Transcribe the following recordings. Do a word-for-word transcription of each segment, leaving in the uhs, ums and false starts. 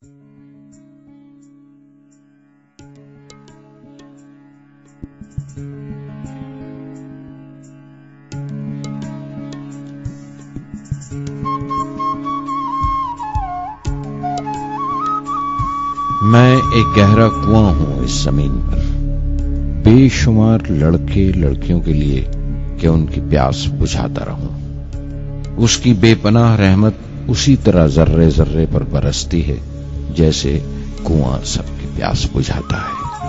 میں ایک گہرا کنواں ہوں اس زمین پر، بے شمار لڑکے لڑکیوں کے لیے کہ ان کی پیاس بجھاتا رہوں۔ اس کی بے پناہ رحمت اسی طرح ذرے ذرے پر برستی ہے جیسے کنواں سب کی پیاس بجھاتا ہے۔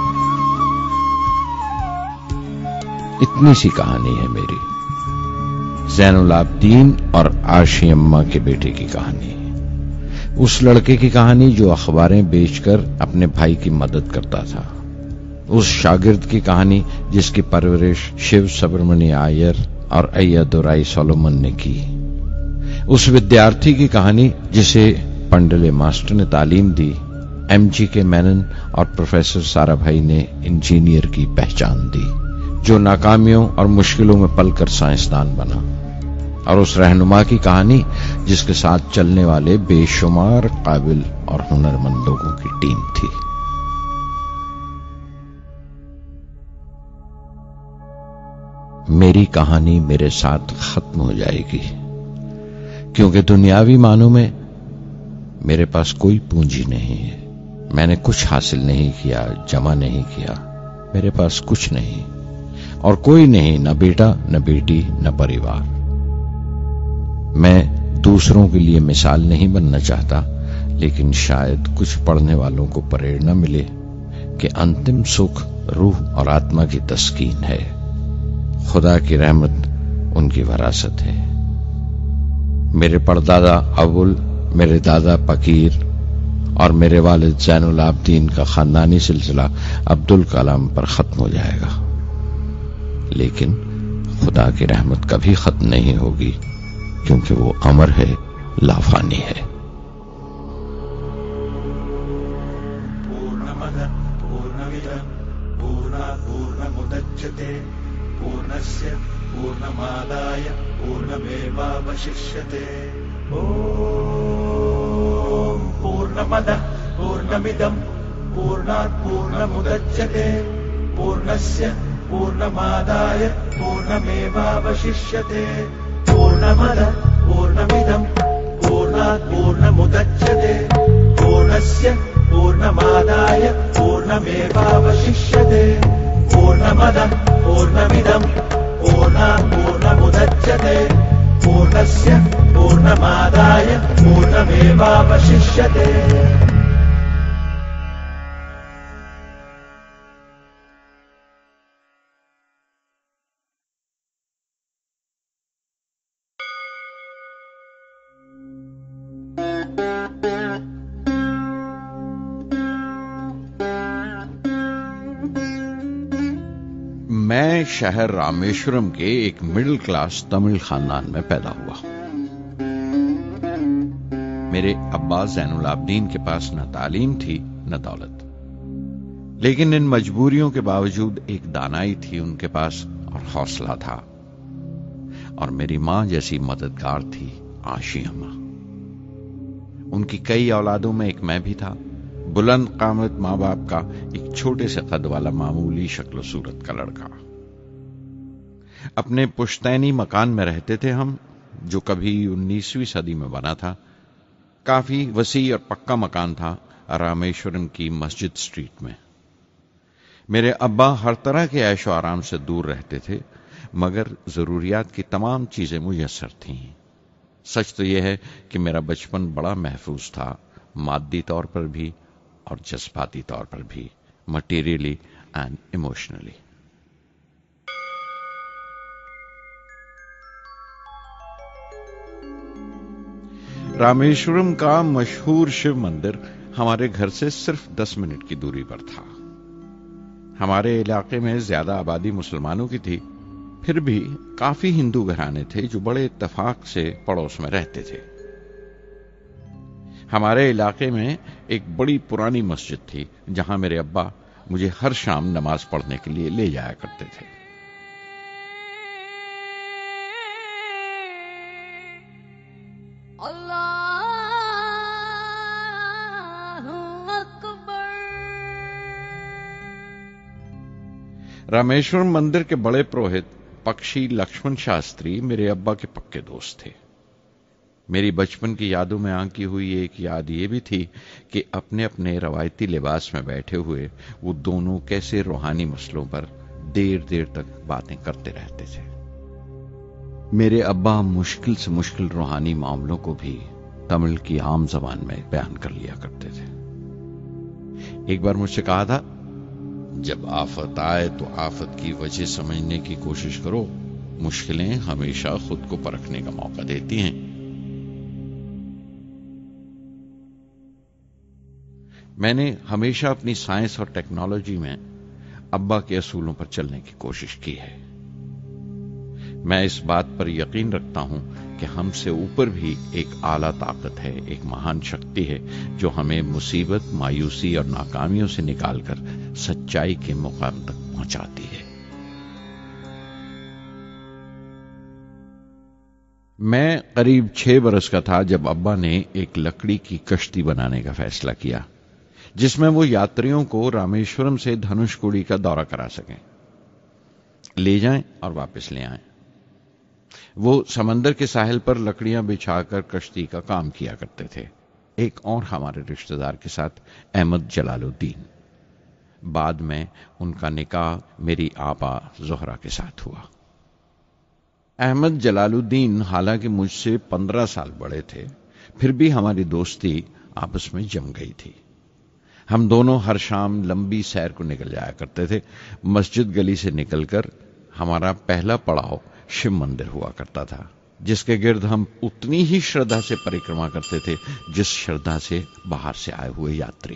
اتنی سی کہانی ہے میری، زین العابدین اور عاشی اماں کے بیٹے کی کہانی، اس لڑکے کی کہانی جو اخباریں بیچ کر اپنے بھائی کی مدد کرتا تھا، اس شاگرد کی کہانی جس کی پرورش شیو سبرمنی آئیر اور ایادورائی سولومن نے کی، اس ودیارتھی کی کہانی جسے پنڈلے ماسٹر نے تعلیم دی، ایم جی کے مینن اور پروفیسر سارا بھائی نے انجینئر کی پہچان دی، جو ناکامیوں اور مشکلوں میں پل کر سائنسدان بنا، اور اس رہنما کی کہانی جس کے ساتھ چلنے والے بے شمار قابل اور ہنرمند لوگوں کی ٹیم تھی۔ میری کہانی میرے ساتھ ختم ہو جائے گی، کیونکہ دنیاوی معنوں میں میرے پاس کوئی پونجی نہیں ہے، میں نے کچھ حاصل نہیں کیا، جمع نہیں کیا، میرے پاس کچھ نہیں اور کوئی نہیں، نہ بیٹا نہ بیٹی نہ پریوار۔ میں دوسروں کے لیے مثال نہیں بننا چاہتا، لیکن شاید کچھ پڑھنے والوں کو پریرنا ملے کہ انتم سکھ روح اور آتما کی تسکین ہے، خدا کی رحمت ان کی وراثت ہے۔ میرے پردادا اول، میرے دادا پکیر اور میرے والد زین العابدین کا خاندانی سلسلہ عبدالکلام پر ختم ہو جائے گا، لیکن خدا کی رحمت کبھی ختم نہیں ہوگی، کیونکہ وہ امر ہے، لافانی ہے۔ پورنمد پورنمدم پورنات پورنمدچتے پورنस्य پورنمادای پورنمیواوششیتے۔ اوم پورنمد پورنمدم پورنات پورنمدچتے پورنस्य پورنمادای پورنمیواوششیتے۔ پورنمد پورنمدم پورنات پورنمدچتے پورنस्य پورنمادای پورنمیواوششیتے۔ پورنمد پورنمدم پورنات پورنمدچتے پورنस्य پورنمادای پورنمیواوششیتے۔ میں شہر رامیشورم کے ایک مڈل کلاس تمل خاندان میں پیدا ہوا۔ میرے ابا زین العابدین کے پاس نہ تعلیم تھی نہ دولت، لیکن ان مجبوریوں کے باوجود ایک دانائی تھی ان کے پاس اور حوصلہ تھا، اور میری ماں جیسی مددگار تھی عاشی اماں۔ ان کی کئی اولادوں میں ایک میں بھی تھا، بلند قامت ماں باپ کا ایک چھوٹے سے قد والا معمولی شکل و صورت کا لڑکا۔ اپنے پشتینی مکان میں رہتے تھے ہم، جو کبھی انیسویں صدی میں بنا تھا۔ کافی وسیع اور پکا مکان تھا رامیشورم کی مسجد سٹریٹ میں۔ میرے ابا ہر طرح کے عیش و آرام سے دور رہتے تھے، مگر ضروریات کی تمام چیزیں میسر تھیں۔ سچ تو یہ ہے کہ میرا بچپن بڑا محفوظ تھا، مادی طور پر بھی اور جذباتی طور پر بھی، مٹیریلی اینڈ ایموشنلی۔ رامیشورم کا مشہور شیو مندر ہمارے گھر سے صرف دس منٹ کی دوری پر تھا۔ ہمارے علاقے میں زیادہ آبادی مسلمانوں کی تھی، پھر بھی کافی ہندو گھرانے تھے جو بڑے اتفاق سے پڑوس میں رہتے تھے۔ ہمارے علاقے میں ایک بڑی پرانی مسجد تھی جہاں میرے ابا مجھے ہر شام نماز پڑھنے کے لیے لے جایا کرتے تھے۔ रामेश्वरम मंदिर के बड़े पुरोहित पक्षी लक्ष्मण शास्त्री मेरे अब्बा के पक्के दोस्त थे। मेरी बचपन की यादों में आंकी हुई एक याद ये भी थी कि अपने अपने रवायती लिबास में बैठे हुए वो दोनों कैसे रूहानी मसलों पर देर देर तक बातें करते रहते थे। मेरे अब्बा मुश्किल से मुश्किल रूहानी मामलों को भी तमिल की आम जबान में बयान कर लिया करते थे। एक बार मुझसे कहा था, जब आफत आए तो आफत की वजह समझने की कोशिश करो, मुश्किलें हमेशा खुद को परखने का मौका देती हैं। मैंने हमेशा अपनी साइंस और टेक्नोलॉजी में अब्बा के असूलों पर चलने की कोशिश की है। मैं इस बात पर यकीन रखता हूं कि हमसे ऊपर भी एक आला ताकत है, एक महान शक्ति है जो हमें मुसीबत, मायूसी और नाकामियों से निकालकर सच्चाई के मुकाम तक पहुंचाती है। मैं करीब छह बरस का था जब अब्बा ने एक लकड़ी की कश्ती बनाने का फैसला किया, जिसमें वो यात्रियों को रामेश्वरम से धनुषकोडी का दौरा करा सकें, ले जाएं और वापस ले आएं। वो समंदर के साहिल पर लकड़ियां बिछाकर कश्ती का काम किया करते थे। एक और हमारे रिश्तेदार के साथ, अहमद जलालुद्दीन। बाद में उनका निकाह मेरी आपा जोहरा के साथ हुआ। अहमद जलालुद्दीन हालांकि मुझसे पंद्रह साल बड़े थे, फिर भी हमारी दोस्ती आपस में जम गई थी। हम दोनों हर शाम लंबी सैर को निकल जाया करते थे। मस्जिद गली से निकलकर हमारा पहला पड़ाव शिव मंदिर हुआ करता था, जिसके गिर्द हम उतनी ही श्रद्धा से परिक्रमा करते थे जिस श्रद्धा से बाहर से आए हुए यात्री।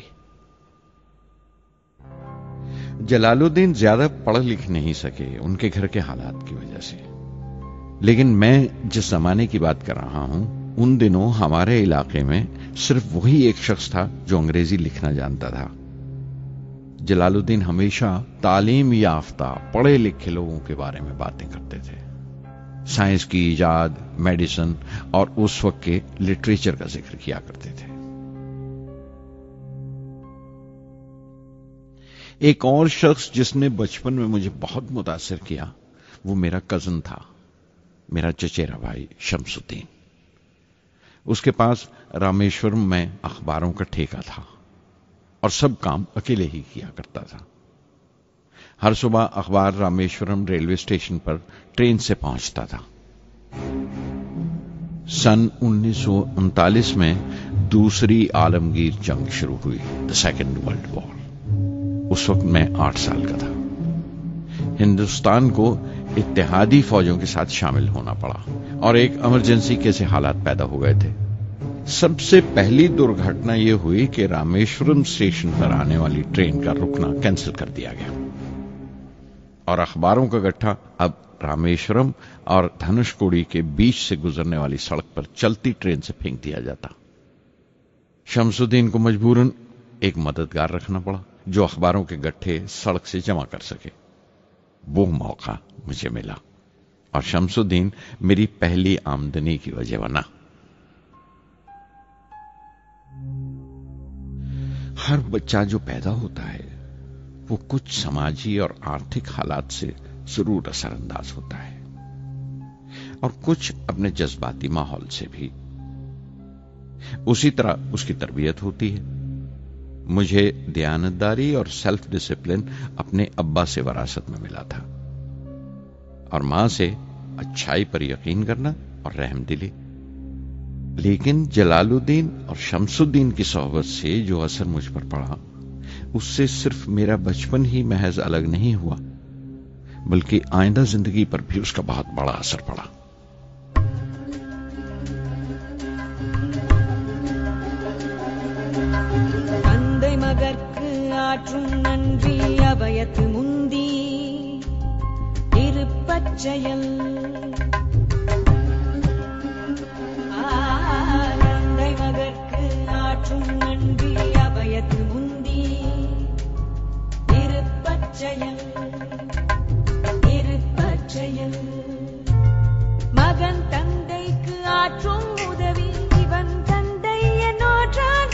जलालुद्दीन ज्यादा पढ़ लिख नहीं सके उनके घर के हालात की वजह से, लेकिन मैं जिस जमाने की बात कर रहा हूं, उन दिनों हमारे इलाके में सिर्फ वही एक शख्स था जो अंग्रेजी लिखना जानता था। जलालुद्दीन हमेशा तालीम याफ्ता पढ़े लिखे लोगों के बारे में बातें करते थे। साइंस की इजाद, मेडिसिन और उस वक्त के लिटरेचर का जिक्र किया करते थे। एक और शख्स जिसने बचपन में मुझे बहुत मुतासिर किया, वो मेरा कजन था, मेरा चचेरा भाई शमसुद्दीन। उसके पास रामेश्वरम में अखबारों का ठेका था और सब काम अकेले ही किया करता था। हर सुबह अखबार रामेश्वरम रेलवे स्टेशन पर ट्रेन से पहुंचता था। सन उन्नीस सौ उनतालीस में दूसरी आलमगीर जंग शुरू हुई, द सेकेंड वर्ल्ड वॉर। उस वक्त मैं आठ साल का था। हिंदुस्तान को इत्तेहादी फौजों के साथ शामिल होना पड़ा और एक इमरजेंसी के से हालात पैदा हो गए थे। सबसे पहली दुर्घटना यह हुई कि रामेश्वरम स्टेशन पर आने वाली ट्रेन का रुकना कैंसिल कर दिया गया और अखबारों का गट्ठा अब रामेश्वरम और धनुषकोडी के बीच से गुजरने वाली सड़क पर चलती ट्रेन से फेंक दिया जाता। शमसुद्दीन को मजबूरन एक मददगार रखना पड़ा जो अखबारों के गट्ठे सड़क से जमा कर सके। वो मौका मुझे मिला और शमसुद्दीन मेरी पहली आमदनी की वजह बना। हर बच्चा जो पैदा होता है वो कुछ समाजी और आर्थिक हालात से जरूर असरअंदाज होता है और कुछ अपने जज्बाती माहौल से भी। उसी तरह उसकी तरबियत होती है। मुझे दयानतदारी और सेल्फ डिसिप्लिन अपने अब्बा से विरासत में मिला था और मां से अच्छाई पर यकीन करना और रहमदिली। लेकिन जलालुद्दीन और शमसुद्दीन की सोहबत से जो असर मुझ पर पड़ा, उससे सिर्फ मेरा बचपन ही महज अलग नहीं हुआ, बल्कि आइंदा जिंदगी पर भी उसका बहुत बड़ा असर पड़ा। தந்தை மகற்கு ஆற்றும் நன்றி அபயத்து முந்தி இருப்பச்செயல் தந்தை மகற்கு ஆற்றும் நன்றி அபயத்து முந்தி இருப்பச்செயல் இருப்பச்செயல் மகன் தந்தைக்கு ஆற்றும் உதவி இவன் தந்தை என்னோற்றான்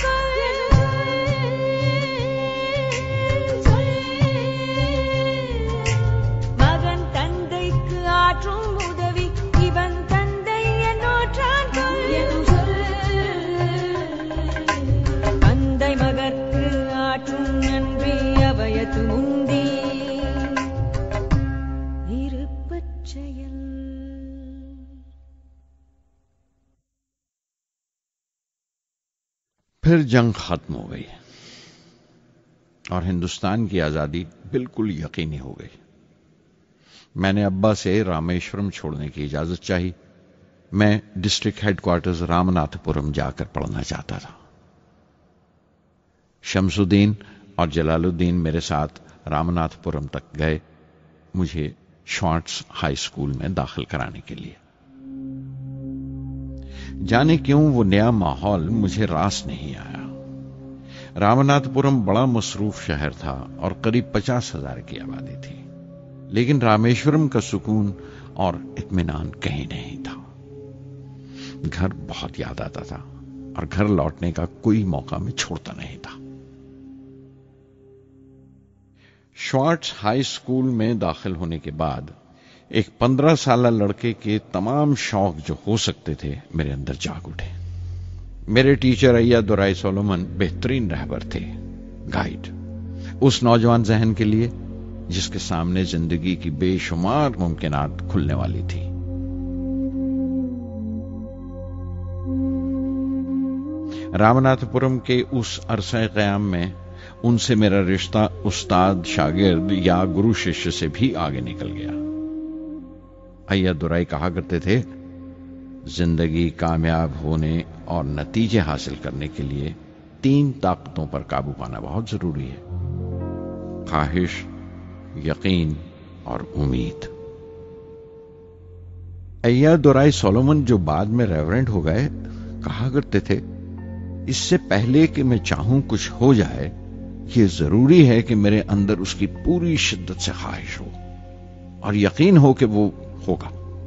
پھر جنگ ختم ہو گئی اور ہندوستان کی آزادی بالکل یقینی ہو گئی. میں نے ابا سے رامیشورم چھوڑنے کی اجازت چاہی. میں ڈسٹرکٹ ہیڈ کوارٹرز رامناتھ پورم جا کر پڑھنا چاہتا تھا. شمس الدین اور جلال الدین میرے ساتھ رامناتھ پورم تک گئے مجھے شوارٹز ہائی اسکول میں داخل کرانے کے لیے. جانے کیوں وہ نیا ماحول مجھے راس نہیں آیا. رامناتھ پورم بڑا مصروف شہر تھا اور قریب پچاس ہزار کی آبادی تھی، لیکن رامیشورم کا سکون اور اطمینان کہیں نہیں تھا. گھر بہت یاد آتا تھا اور گھر لوٹنے کا کوئی موقع میں چھوڑتا نہیں تھا. شوارٹز ہائی اسکول میں داخل ہونے کے بعد ایک پندرہ سالہ لڑکے کے تمام شوق جو ہو سکتے تھے میرے اندر جاگ اٹھے. میرے ٹیچر ایا دورائی سولومن بہترین رہبر تھے، گائیڈ، اس نوجوان ذہن کے لیے جس کے سامنے زندگی کی بے شمار ممکنات کھلنے والی تھی. رامناتھ پورم کے اس عرصہ قیام میں ان سے میرا رشتہ استاد شاگرد یا گرو شیشیہ سے بھی آگے نکل گیا. ایا دورائی کہا کرتے تھے، زندگی کامیاب ہونے اور نتیجے حاصل کرنے کے لیے تین طاقتوں پر قابو پانا بہت ضروری ہے: خواہش، یقین اور امید. ایا دورائی سولومن جو بعد میں ریورنٹ ہو گئے کہا کرتے تھے، اس سے پہلے کہ میں چاہوں کچھ ہو جائے یہ ضروری ہے کہ میرے اندر اس کی پوری شدت سے خواہش ہو اور یقین ہو کہ وہ ہوگا.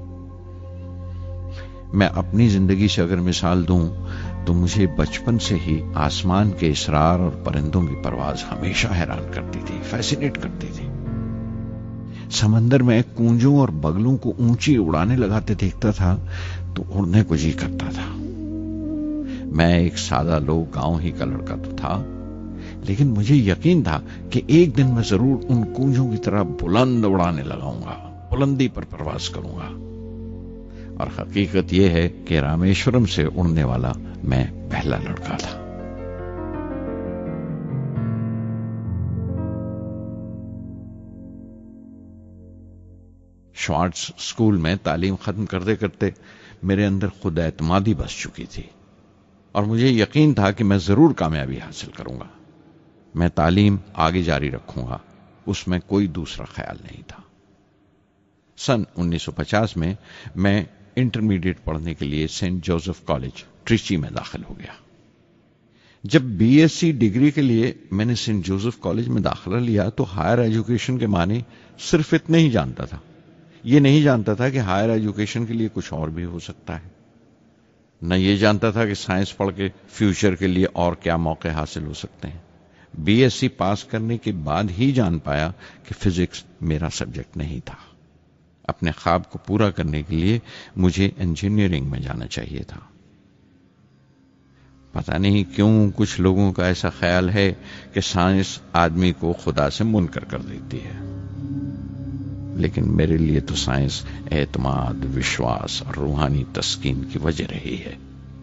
میں اپنی زندگی سے اگر مثال دوں تو مجھے بچپن سے ہی آسمان کے اسرار اور پرندوں کی پرواز ہمیشہ حیران کرتی تھی، فیسینیٹ کرتی تھی. سمندر میں کونجوں اور بگلوں کو اونچی اڑانے لگاتے دیکھتا تھا تو اڑنے کو جی کرتا تھا. میں ایک سادہ لوگ گاؤں ہی کا لڑکا تو تھا، لیکن مجھے یقین تھا کہ ایک دن میں ضرور ان کونجوں کی طرح بلند اڑانے لگاؤں گا، بلندی پر پرواز کروں گا. اور حقیقت یہ ہے کہ رامیشورم سے اڑنے والا میں پہلا لڑکا تھا. شوارٹز اسکول میں تعلیم ختم کرتے کرتے میرے اندر خود اعتمادی بس چکی تھی اور مجھے یقین تھا کہ میں ضرور کامیابی حاصل کروں گا. میں تعلیم آگے جاری رکھوں گا، اس میں کوئی دوسرا خیال نہیں تھا. سن انیس سو پچاس میں میں انٹرمیڈیٹ پڑھنے کے لیے سینٹ جوزف کالج ٹریچی میں داخل ہو گیا. جب بی ایس سی ڈگری کے لیے میں نے سینٹ جوزف کالج میں داخلہ لیا تو ہائر ایجوکیشن کے معنی صرف اتنے ہی جانتا تھا. یہ نہیں جانتا تھا کہ ہائر ایجوکیشن کے لیے کچھ اور بھی ہو سکتا ہے. نہ یہ جانتا تھا کہ سائنس پڑھ کے فیوچر کے لیے اور کیا موقع حاصل ہو سکتے ہیں. بی ایس سی پاس کرنے کے بعد ہی جان پایا کہ فزکس میرا سبجیکٹ نہیں تھا. اپنے خواب کو پورا کرنے کے لیے مجھے انجینئرنگ میں جانا چاہیے تھا. پتہ نہیں کیوں کچھ لوگوں کا ایسا خیال ہے کہ سائنس آدمی کو خدا سے منکر کر دیتی ہے، لیکن میرے لیے تو سائنس اعتماد، وشواس اور روحانی تسکین کی وجہ رہی ہے.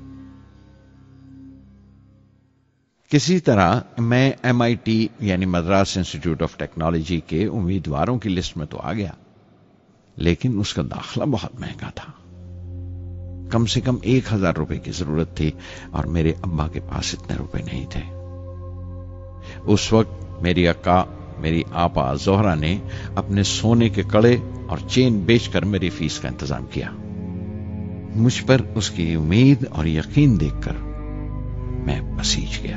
کسی طرح میں ایم آئی ٹی یعنی مدراس انسٹیٹیوٹ آف ٹیکنالوجی کے امیدواروں کی لسٹ میں تو آ گیا، لیکن اس کا داخلہ بہت مہنگا تھا. کم سے کم ایک ہزار روپے کی ضرورت تھی اور میرے ابا کے پاس اتنے روپے نہیں تھے. اس وقت میری اکا، میری آپا زہرا نے اپنے سونے کے کڑے اور چین بیچ کر میری فیس کا انتظام کیا. مجھ پر اس کی امید اور یقین دیکھ کر میں بسیج گیا.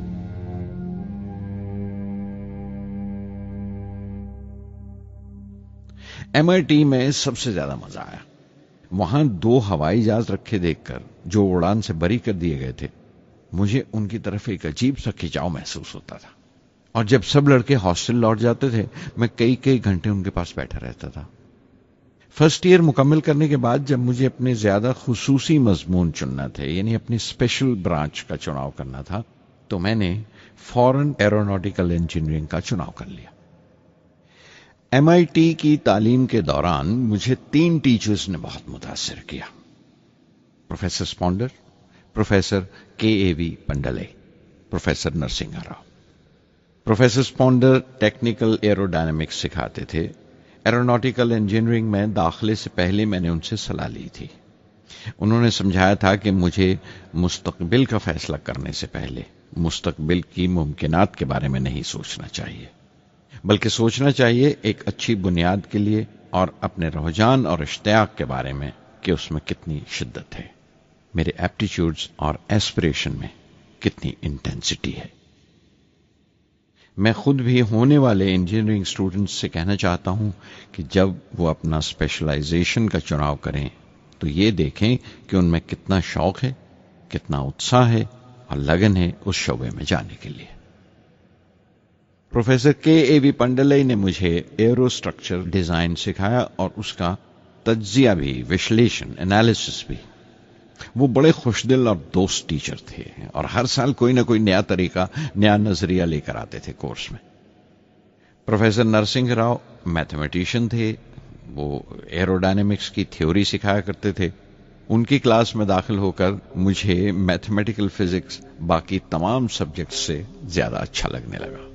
ایم آئی ٹی میں سب سے زیادہ مزہ آیا. وہاں دو ہوائی جہاز رکھے دیکھ کر جو اڑان سے بری کر دیے گئے تھے، مجھے ان کی طرف ایک عجیب سا کھچاؤ محسوس ہوتا تھا. اور جب سب لڑکے ہاسٹل لوٹ جاتے تھے میں کئی کئی گھنٹے ان کے پاس بیٹھا رہتا تھا. فرسٹ ایئر مکمل کرنے کے بعد جب مجھے اپنے زیادہ خصوصی مضمون چننا تھے، یعنی اپنی اسپیشل برانچ کا چناؤ کرنا تھا، تو میں نے فورن ایروناٹیکل انجینئرنگ کا چناؤ کر لیا. ایم آئی ٹی کی تعلیم کے دوران مجھے تین ٹیچرز نے بہت متاثر کیا: professor Sponder, professor K A V Pandalai professor Narasimha Rao. Professor Sponder technical aerodynamics सिखाते थे। एरोनॉटिकल इंजीनियरिंग में दाखिले से पहले मैंने उनसे सलाह ली थी। उन्होंने समझाया था कि मुझे मुस्तकबिल का फैसला करने से पहले मुस्तकबिल की मुमकिनात के बारे में नहीं सोचना चाहिए, बल्कि सोचना चाहिए एक अच्छी बुनियाद के लिए और अपने रुझान और इश्तियाक के बारे में कि उसमें कितनी शिद्दत है, मेरे एप्टीट्यूड्स और एस्पिरेशन में कितनी इंटेंसिटी है। मैं खुद भी होने वाले इंजीनियरिंग स्टूडेंट्स से कहना चाहता हूं कि जब वो अपना स्पेशलाइजेशन का चुनाव करें तो ये देखें कि उनमें कितना शौक है, कितना उत्साह है और लगन है उस शोबे में जाने के लिए। प्रोफेसर के ए वी पंडलई ने मुझे एरो स्ट्रक्चर डिजाइन सिखाया और उसका तज्जिया भी, विश्लेषण, एनालिसिस भी। वो बड़े खुशदिल और दोस्त टीचर थे और हर साल कोई ना कोई नया तरीका, नया नजरिया लेकर आते थे कोर्स में। प्रोफेसर नरसिंह राव मैथमेटिशियन थे। वो एरोडायनेमिक्स की थ्योरी सिखाया करते थे। उनकी क्लास में दाखिल होकर मुझे मैथमेटिकल फिजिक्स बाकी तमाम सब्जेक्ट्स से ज्यादा अच्छा लगने लगा।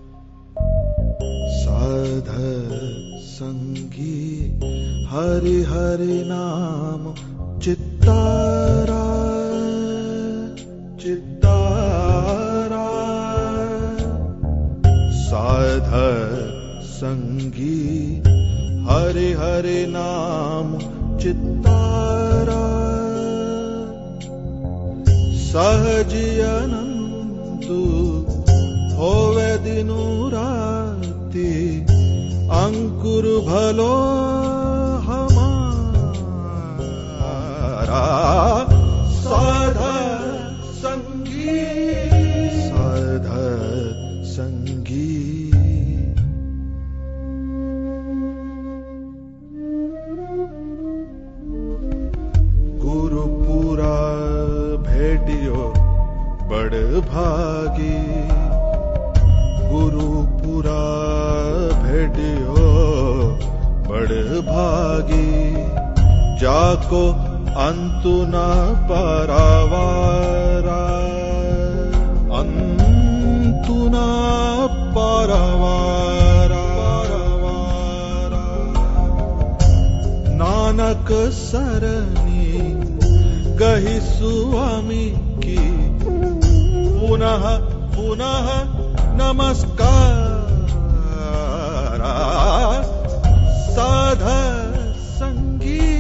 साध संगी हरि हरि नाम चित्तारा चित्तारा साध संगी हरि हरि नाम चित्तारा सहज अनंतु होवे दिनु राति अंकुर भलो हमारा साध संगी साध संगी। गुरुपुरा भेटियो बड़ भागी गुरुपुरा भेटियो बड़ भागी जाको अंतु न पारावारा अंतु न पारावारा नानक सरनी कही स्वामी की पुनः पुनः नमस्कार साध संगी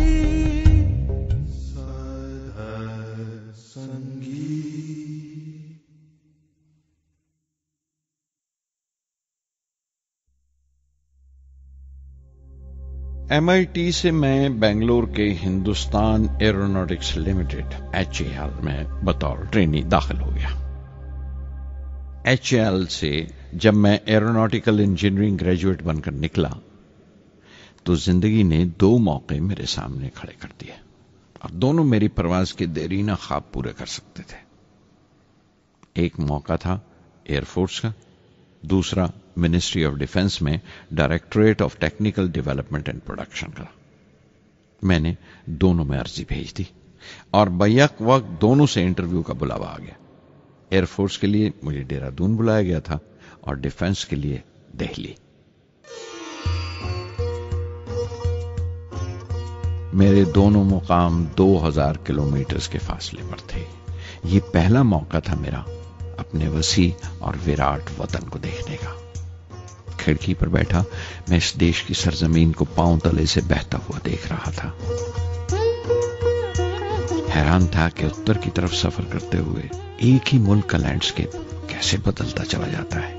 साध संगी। एम आई टी से मैं बेंगलोर के Hindustan Aeronautics Limited H A L में बतौर ट्रेनी दाखिल हो गया। एच ए एल से जब मैं एरोनॉटिकल इंजीनियरिंग ग्रेजुएट बनकर निकला तो जिंदगी ने दो मौके मेरे सामने खड़े कर दिए और दोनों मेरी परवाज के देरीना ख्वाब पूरे कर सकते थे। एक मौका था एयरफोर्स का, दूसरा मिनिस्ट्री ऑफ डिफेंस में directorate of technical development and production का। मैंने दोनों में अर्जी भेज दी और बैक वक्त दोनों से इंटरव्यू का बुलावा आ गया। एयरफोर्स के लिए मुझे देहरादून बुलाया गया था और डिफेंस के लिए दिल्ली। मेरे दोनों मुकाम दो हज़ार किलोमीटर के फासले पर थे। ये पहला मौका था मेरा अपने वसी और विराट वतन को देखने का। खिड़की पर बैठा मैं इस देश की सरजमीन को पांव तले से बहता हुआ देख रहा था। हैरान था कि उत्तर की तरफ सफर करते हुए एक ही मुल्क का लैंडस्केप कैसे बदलता चला जाता है।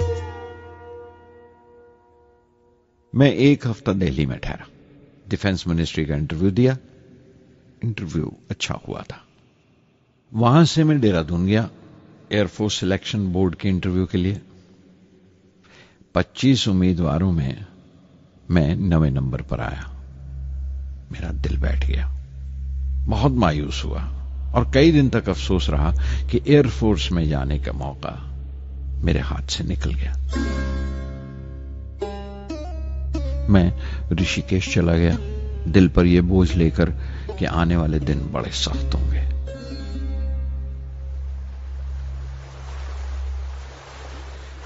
मैं एक हफ्ता दिल्ली में ठहरा, डिफेंस मिनिस्ट्री का इंटरव्यू दिया। इंटरव्यू अच्छा हुआ था। वहां से मैं देहरादून गया एयरफोर्स सिलेक्शन बोर्ड के इंटरव्यू के लिए। पच्चीस उम्मीदवारों में मैं नवे नंबर पर आया। मेरा दिल बैठ गया, बहुत मायूस हुआ और कई दिन तक अफसोस रहा कि एयरफोर्स में जाने का मौका मेरे हाथ से निकल गया। मैं ऋषिकेश चला गया, दिल पर यह बोझ लेकर कि आने वाले दिन बड़े सख्त होंगे।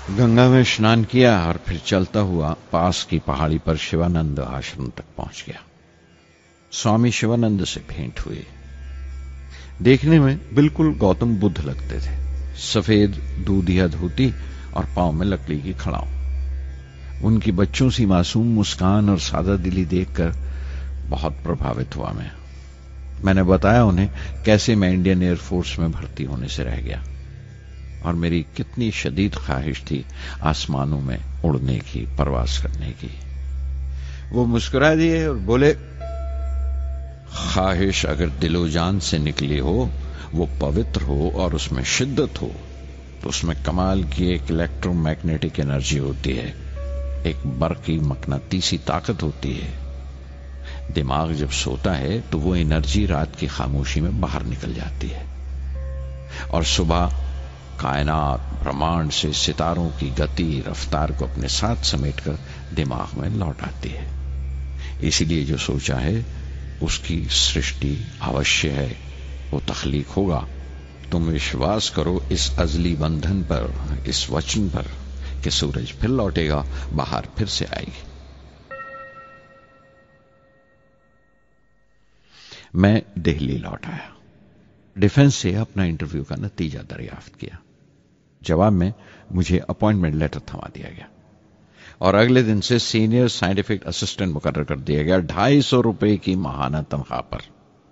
गंगा में स्नान किया और फिर चलता हुआ पास की पहाड़ी पर शिवानंद आश्रम तक पहुंच गया। स्वामी शिवानंद से भेंट हुई। देखने में बिल्कुल गौतम बुद्ध लगते थे। सफेद दूधिया धोती और पांव में लकड़ी की खड़ाऊ। उनकी बच्चों सी मासूम मुस्कान और सादा दिली देखकर बहुत प्रभावित हुआ मैं। मैंने बताया उन्हें कैसे मैं इंडियन एयरफोर्स में भर्ती होने से रह गया और मेरी कितनी शदीद ख्वाहिश थी आसमानों में उड़ने की, परवास करने की। वो मुस्कुरा दिए और बोले, ख्वाहिश अगर दिलो जान से निकली हो, वो पवित्र हो और उसमें शिद्दत हो, तो उसमें कमाल की एक इलेक्ट्रोमैग्नेटिक एनर्जी होती है, एक बरकी मकनातीसी ताकत होती है। दिमाग जब सोता है तो वो एनर्जी रात की खामोशी में बाहर निकल जाती है और सुबह कायनात ब्रह्मांड से सितारों की गति रफ्तार को अपने साथ समेटकर दिमाग में लौट आती है। इसीलिए जो सोचा है उसकी सृष्टि अवश्य है, वो तख्लीक होगा। तुम विश्वास करो इस अजली बंधन पर, इस वचन पर कि सूरज फिर लौटेगा, बाहर फिर से आएगी। मैं दिल्ली लौट आया। डिफेंस से अपना इंटरव्यू का नतीजा दरियाफ्त किया। जवाब में मुझे अपॉइंटमेंट लेटर थमा दिया गया और अगले दिन से सीनियर साइंटिफिक असिस्टेंट मुकर्रर कर दिया गया, ढाई सौ रुपए की माहाना तनख्वाह पर।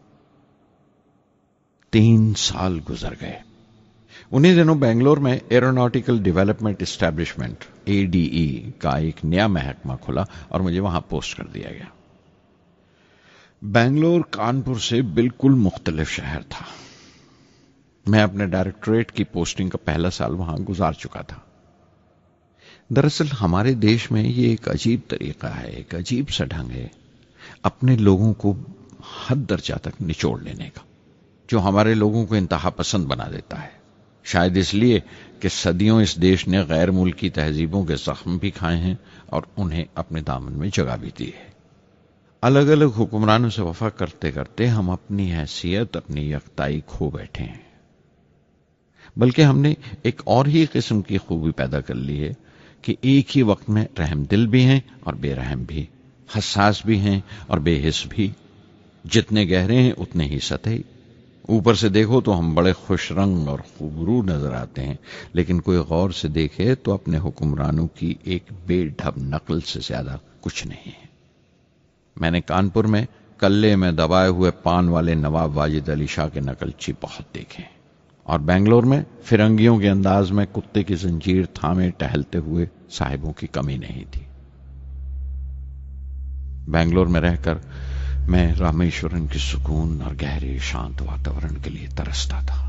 तीन साल गुजर गए। उन्हीं दिनों बेंगलोर में aeronautical development establishment A D E का एक नया महकमा खुला और मुझे वहां पोस्ट कर दिया गया। बेंगलोर कानपुर से बिल्कुल मुख्तलिफ शहर था। मैं अपने डायरेक्टोरेट की पोस्टिंग का पहला साल वहां गुजार चुका था। दरअसल हमारे देश में ये एक अजीब तरीका है, एक अजीब सा ढंग है अपने लोगों को हद दर्जा तक निचोड़ लेने का, जो हमारे लोगों को इंतहा पसंद बना देता है। शायद इसलिए कि सदियों इस देश ने गैर मुल्की तहजीबों के जख्म भी खाए हैं और उन्हें अपने दामन में जगह भी दी है। अलग अलग हुक्मरानों से वफा करते करते हम अपनी हैसियत, अपनी यकताई खो बैठे हैं। बल्कि हमने एक और ही किस्म की खूबी पैदा कर ली है कि एक ही वक्त में रहम दिल भी हैं और बेरहम भी, हसास भी हैं और बेहिस भी। जितने गहरे हैं उतने ही सतही। ऊपर से देखो तो हम बड़े खुश रंग और खूबरू नजर आते हैं, लेकिन कोई गौर से देखे तो अपने हुक्मरानों की एक बेढब नकल से ज्यादा कुछ नहीं है। मैंने कानपुर में कल्ले में दबाए हुए पान वाले नवाब वाजिद अली शाह के नकलची बहुत देखे और बेंगलोर में फिरंगियों के अंदाज में कुत्ते की जंजीर थामे टहलते हुए साहिबों की कमी नहीं थी। बेंगलोर में रहकर मैं रामेश्वरम के सुकून और गहरे शांत वातावरण के लिए तरसता था।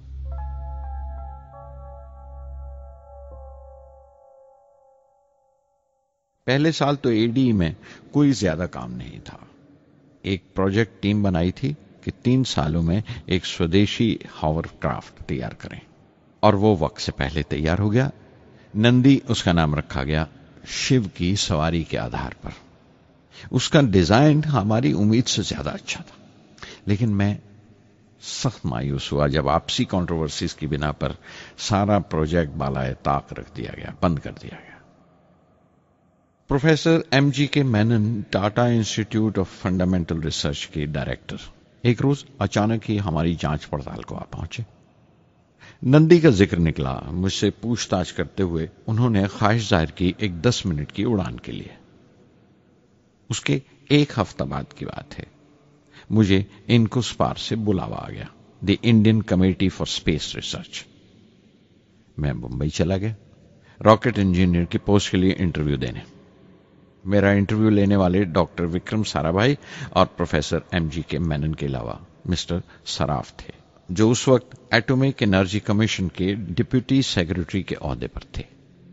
पहले साल तो एडी में कोई ज्यादा काम नहीं था। एक प्रोजेक्ट टीम बनाई थी कि तीन सालों में एक स्वदेशी हॉवरक्राफ्ट तैयार करें और वो वक्त से पहले तैयार हो गया। नंदी उसका नाम रखा गया, शिव की सवारी के आधार पर। उसका डिजाइन हमारी उम्मीद से ज्यादा अच्छा था, लेकिन मैं सख्त मायूस हुआ जब आपसी कंट्रोवर्सीज की बिना पर सारा प्रोजेक्ट बालाए ताक रख दिया गया, बंद कर दिया गया। Professor M G K Menon, Tata Institute of Fundamental Research के डायरेक्टर, एक रोज अचानक ही हमारी जांच पड़ताल को आ पहुंचे। नंदी का जिक्र निकला। मुझसे पूछताछ करते हुए उन्होंने ख्वाहिश जाहिर की एक दस मिनट की उड़ान के लिए। उसके एक हफ्ता बाद की बात है, मुझे इनकोस्पार से बुलावा आ गया, the Indian Committee for Space Research. मैं मुंबई चला गया रॉकेट इंजीनियर की पोस्ट के लिए इंटरव्यू देने। मेरा इंटरव्यू लेने वाले डॉक्टर विक्रम साराभाई और professor M G K Menon के अलावा मिस्टर सराफ थे, जो उस वक्त एटॉमिक एनर्जी कमीशन के डिप्यूटी सेक्रेटरी के ओहदे पर थे।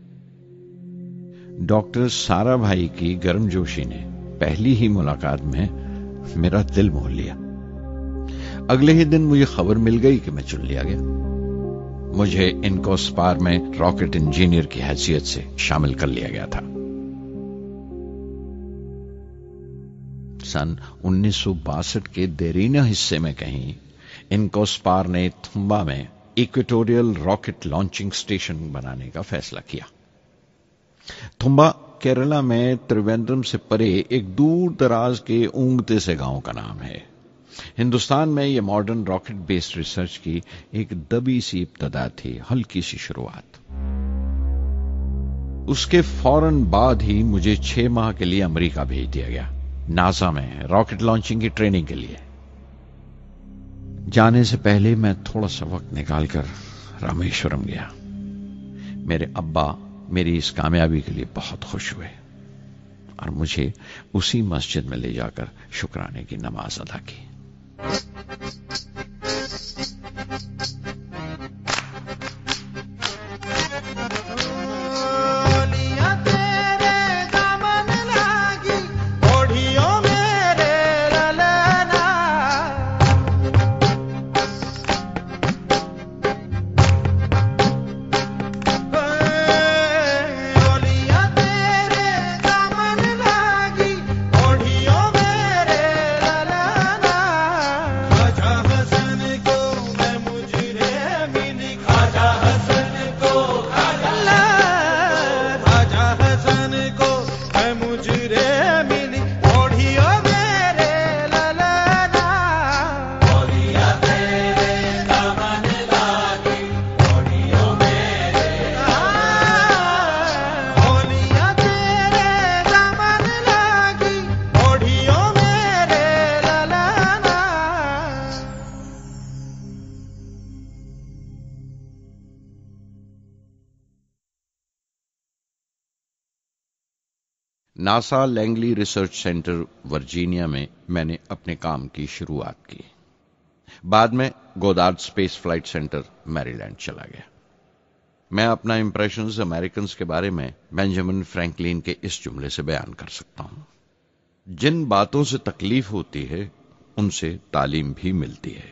डॉक्टर साराभाई की गर्मजोशी ने पहली ही मुलाकात में मेरा दिल मोह लिया। अगले ही दिन मुझे खबर मिल गई कि मैं चुन लिया गया। मुझे इनकोस्पार में रॉकेट इंजीनियर की हैसियत से शामिल कर लिया गया था। सन उन्नीस सौ बासठ के देरीना हिस्से में कहीं इनकोस्पार ने थुम्बा में इक्वेटोरियल रॉकेट लॉन्चिंग स्टेशन बनाने का फैसला किया। थुम्बा केरला में त्रिवेंद्रम से परे एक दूर दराज के ऊंगते से गांव का नाम है। हिंदुस्तान में यह मॉडर्न रॉकेट बेस्ड रिसर्च की एक दबी सी इब्तदा थी, हल्की सी शुरुआत। उसके फौरन बाद ही मुझे छह माह के लिए अमेरिका भेज दिया गया, नासा में रॉकेट लॉन्चिंग की ट्रेनिंग के लिए। जाने से पहले मैं थोड़ा सा वक्त निकालकर रामेश्वरम गया। मेरे अब्बा मेरी इस कामयाबी के लिए बहुत खुश हुए और मुझे उसी मस्जिद में ले जाकर शुक्राने की नमाज अदा की। NASA Langley Research Center Virginia में मैंने अपने काम की शुरुआत की। बाद में Goddard Space Flight Center Maryland चला गया। मैं अपना इंप्रेशंस अमेरिकन्स के बारे में बेंजामिन फ्रैंकलिन के इस जुमले से बयान कर सकता हूं, जिन बातों से तकलीफ होती है उनसे तालीम भी मिलती है।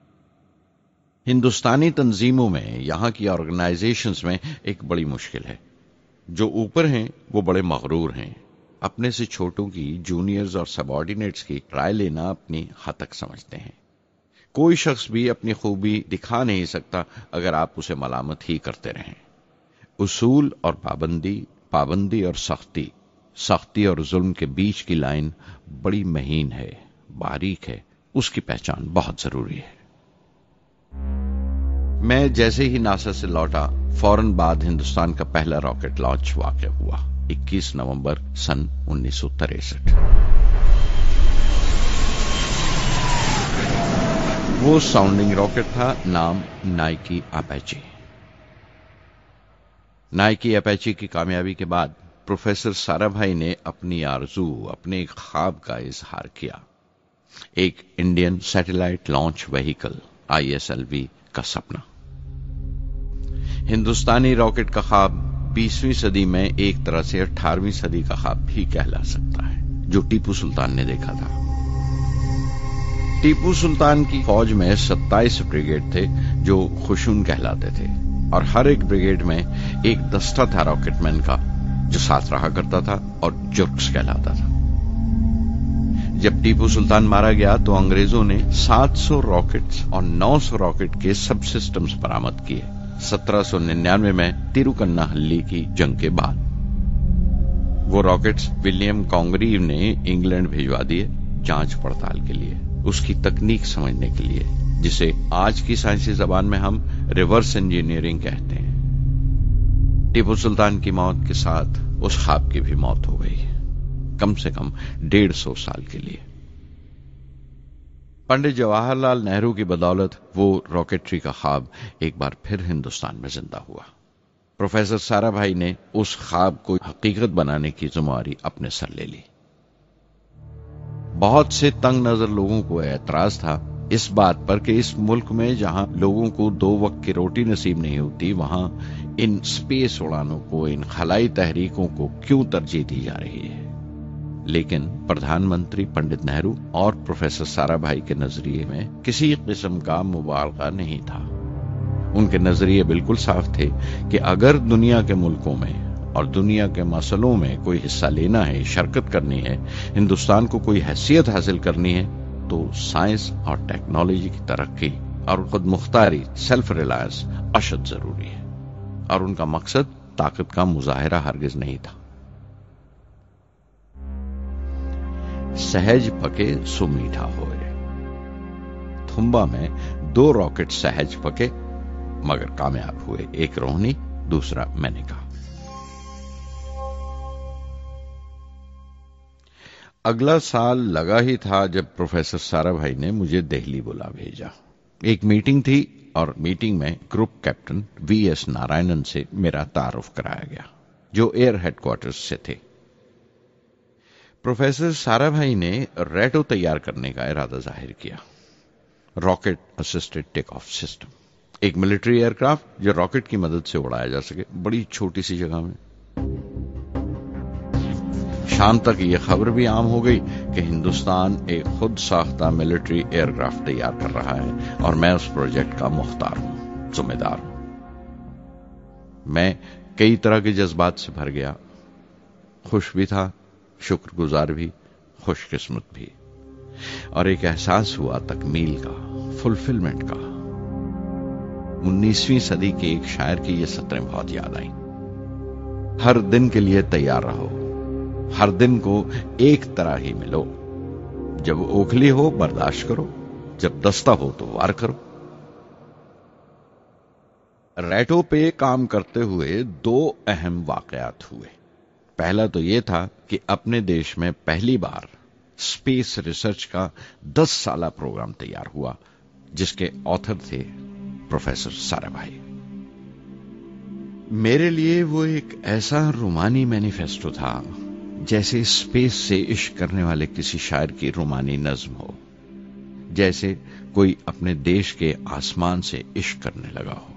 हिंदुस्तानी तंजीमों में, यहां की ऑर्गेनाइजेशंस में एक बड़ी मुश्किल है। जो ऊपर हैं वो बड़े मगरूर हैं, अपने से छोटों की, जूनियर्स और सबऑर्डिनेट्स की राय लेना अपनी हतक समझते हैं। कोई शख्स भी अपनी खूबी दिखा नहीं सकता अगर आप उसे मलामत ही करते रहें। उसूल और पाबंदी, पाबंदी और सख्ती, सख्ती और जुल्म के बीच की लाइन बड़ी महीन है, बारीक है, उसकी पहचान बहुत जरूरी है। मैं जैसे ही नासा से लौटा, फौरन बाद हिंदुस्तान का पहला रॉकेट लॉन्च वाक़या हुआ, इक्कीस नवंबर सन उन्नीस सौ तिरसठ। वो साउंडिंग रॉकेट था, नाम नाइकी अपैची। नाइकी अपैची की कामयाबी के बाद प्रोफेसर साराभाई ने अपनी आरजू, अपने एक ख्वाब का इजहार किया, एक Indian satellite launch vehicle I S L V का सपना। हिंदुस्तानी रॉकेट का ख्वाब बीसवीं सदी में एक तरह से अठारहवीं सदी का ख्वाब भी कहला सकता है, जो टीपू सुल्तान ने देखा था। टीपू सुल्तान की फौज में सत्ताईस ब्रिगेड थे जो खुशून कहलाते थे, और हर एक ब्रिगेड में एक दस्ता था रॉकेटमैन का जो साथ रहा करता था और जुर्क्स कहलाता था। जब टीपू सुल्तान मारा गया तो अंग्रेजों ने सात सौ रॉकेट्स और नौ सौ रॉकेट के सब सिस्टम्स बरामद किए सत्रह सौ निन्यानवे में तिरुकन्नाहल्ली की जंग के बाद। वो रॉकेट्स विलियम कॉन्गरीव ने इंग्लैंड भिजवा दिए जांच पड़ताल के लिए, उसकी तकनीक समझने के लिए, जिसे आज की साइंसी जबान में हम रिवर्स इंजीनियरिंग कहते हैं। टीपू सुल्तान की मौत के साथ उस ख्वाब की भी मौत हो गई, कम से कम डेढ़ सौ साल के लिए। पंडित जवाहरलाल नेहरू की बदौलत वो रॉकेटरी का ख्वाब एक बार फिर हिंदुस्तान में जिंदा हुआ। प्रोफेसर साराभाई ने उस ख्वाब को हकीकत बनाने की जिम्मेदारी अपने सर ले ली। बहुत से तंग नजर लोगों को एतराज था इस बात पर कि इस मुल्क में जहां लोगों को दो वक्त की रोटी नसीब नहीं होती, वहां इन स्पेस उड़ानों को, इन खलाई तहरीकों को क्यों तरजीह दी जा रही है। लेकिन प्रधानमंत्री पंडित नेहरू और प्रोफेसर साराभाई के नजरिए में किसी किस्म का मुबालगा नहीं था। उनके नजरिए बिल्कुल साफ थे कि अगर दुनिया के मुल्कों में और दुनिया के मसलों में कोई हिस्सा लेना है, शिरकत करनी है, हिंदुस्तान को कोई हैसियत हासिल करनी है, तो साइंस और टेक्नोलॉजी की तरक्की और खुद मुख्तारी, सेल्फ रिलायंस अशद जरूरी है। और उनका मकसद ताकत का मुजाहिरा हरगिज नहीं था। सहज पके सो मीठा होए। थुम्बा में दो रॉकेट सहज पके मगर कामयाब हुए, एक रोहिणी, दूसरा मैंने कहा। अगला साल लगा ही था जब प्रोफेसर साराभाई ने मुझे दिल्ली बुला भेजा। एक मीटिंग थी और मीटिंग में group captain V S Narayanan से मेरा तारुफ कराया गया, जो एयर हेडक्वार्टर्स से थे। प्रोफेसर साराभाई ने रैटो तैयार करने का इरादा जाहिर किया, rocket assisted take off system, एक मिलिट्री एयरक्राफ्ट जो रॉकेट की मदद से उड़ाया जा सके बड़ी छोटी सी जगह में। शाम तक यह खबर भी आम हो गई कि हिंदुस्तान एक खुद साख्ता मिलिट्री एयरक्राफ्ट तैयार कर रहा है और मैं उस प्रोजेक्ट का मुख्तार हूं, जिम्मेदार हूं। मैं कई तरह के जज्बात से भर गया, खुश भी था, शुक्रगुजार भी, खुशकिस्मत भी, और एक एहसास हुआ तकमील का, फुलफिलमेंट का। उन्नीसवीं सदी के एक शायर की ये सत्रें बहुत याद आई। हर दिन के लिए तैयार रहो, हर दिन को एक तरह ही मिलो, जब ओखली हो बर्दाश्त करो, जब दस्ता हो तो वार करो। रैटो पे काम करते हुए दो अहम वाकयात हुए। पहला तो यह था कि अपने देश में पहली बार स्पेस रिसर्च का दस साला प्रोग्राम तैयार हुआ, जिसके ऑथर थे प्रोफेसर साराभाई। मेरे लिए वो एक ऐसा रोमानी मैनिफेस्टो था जैसे स्पेस से इश्क करने वाले किसी शायर की रोमानी नज्म हो, जैसे कोई अपने देश के आसमान से इश्क करने लगा हो।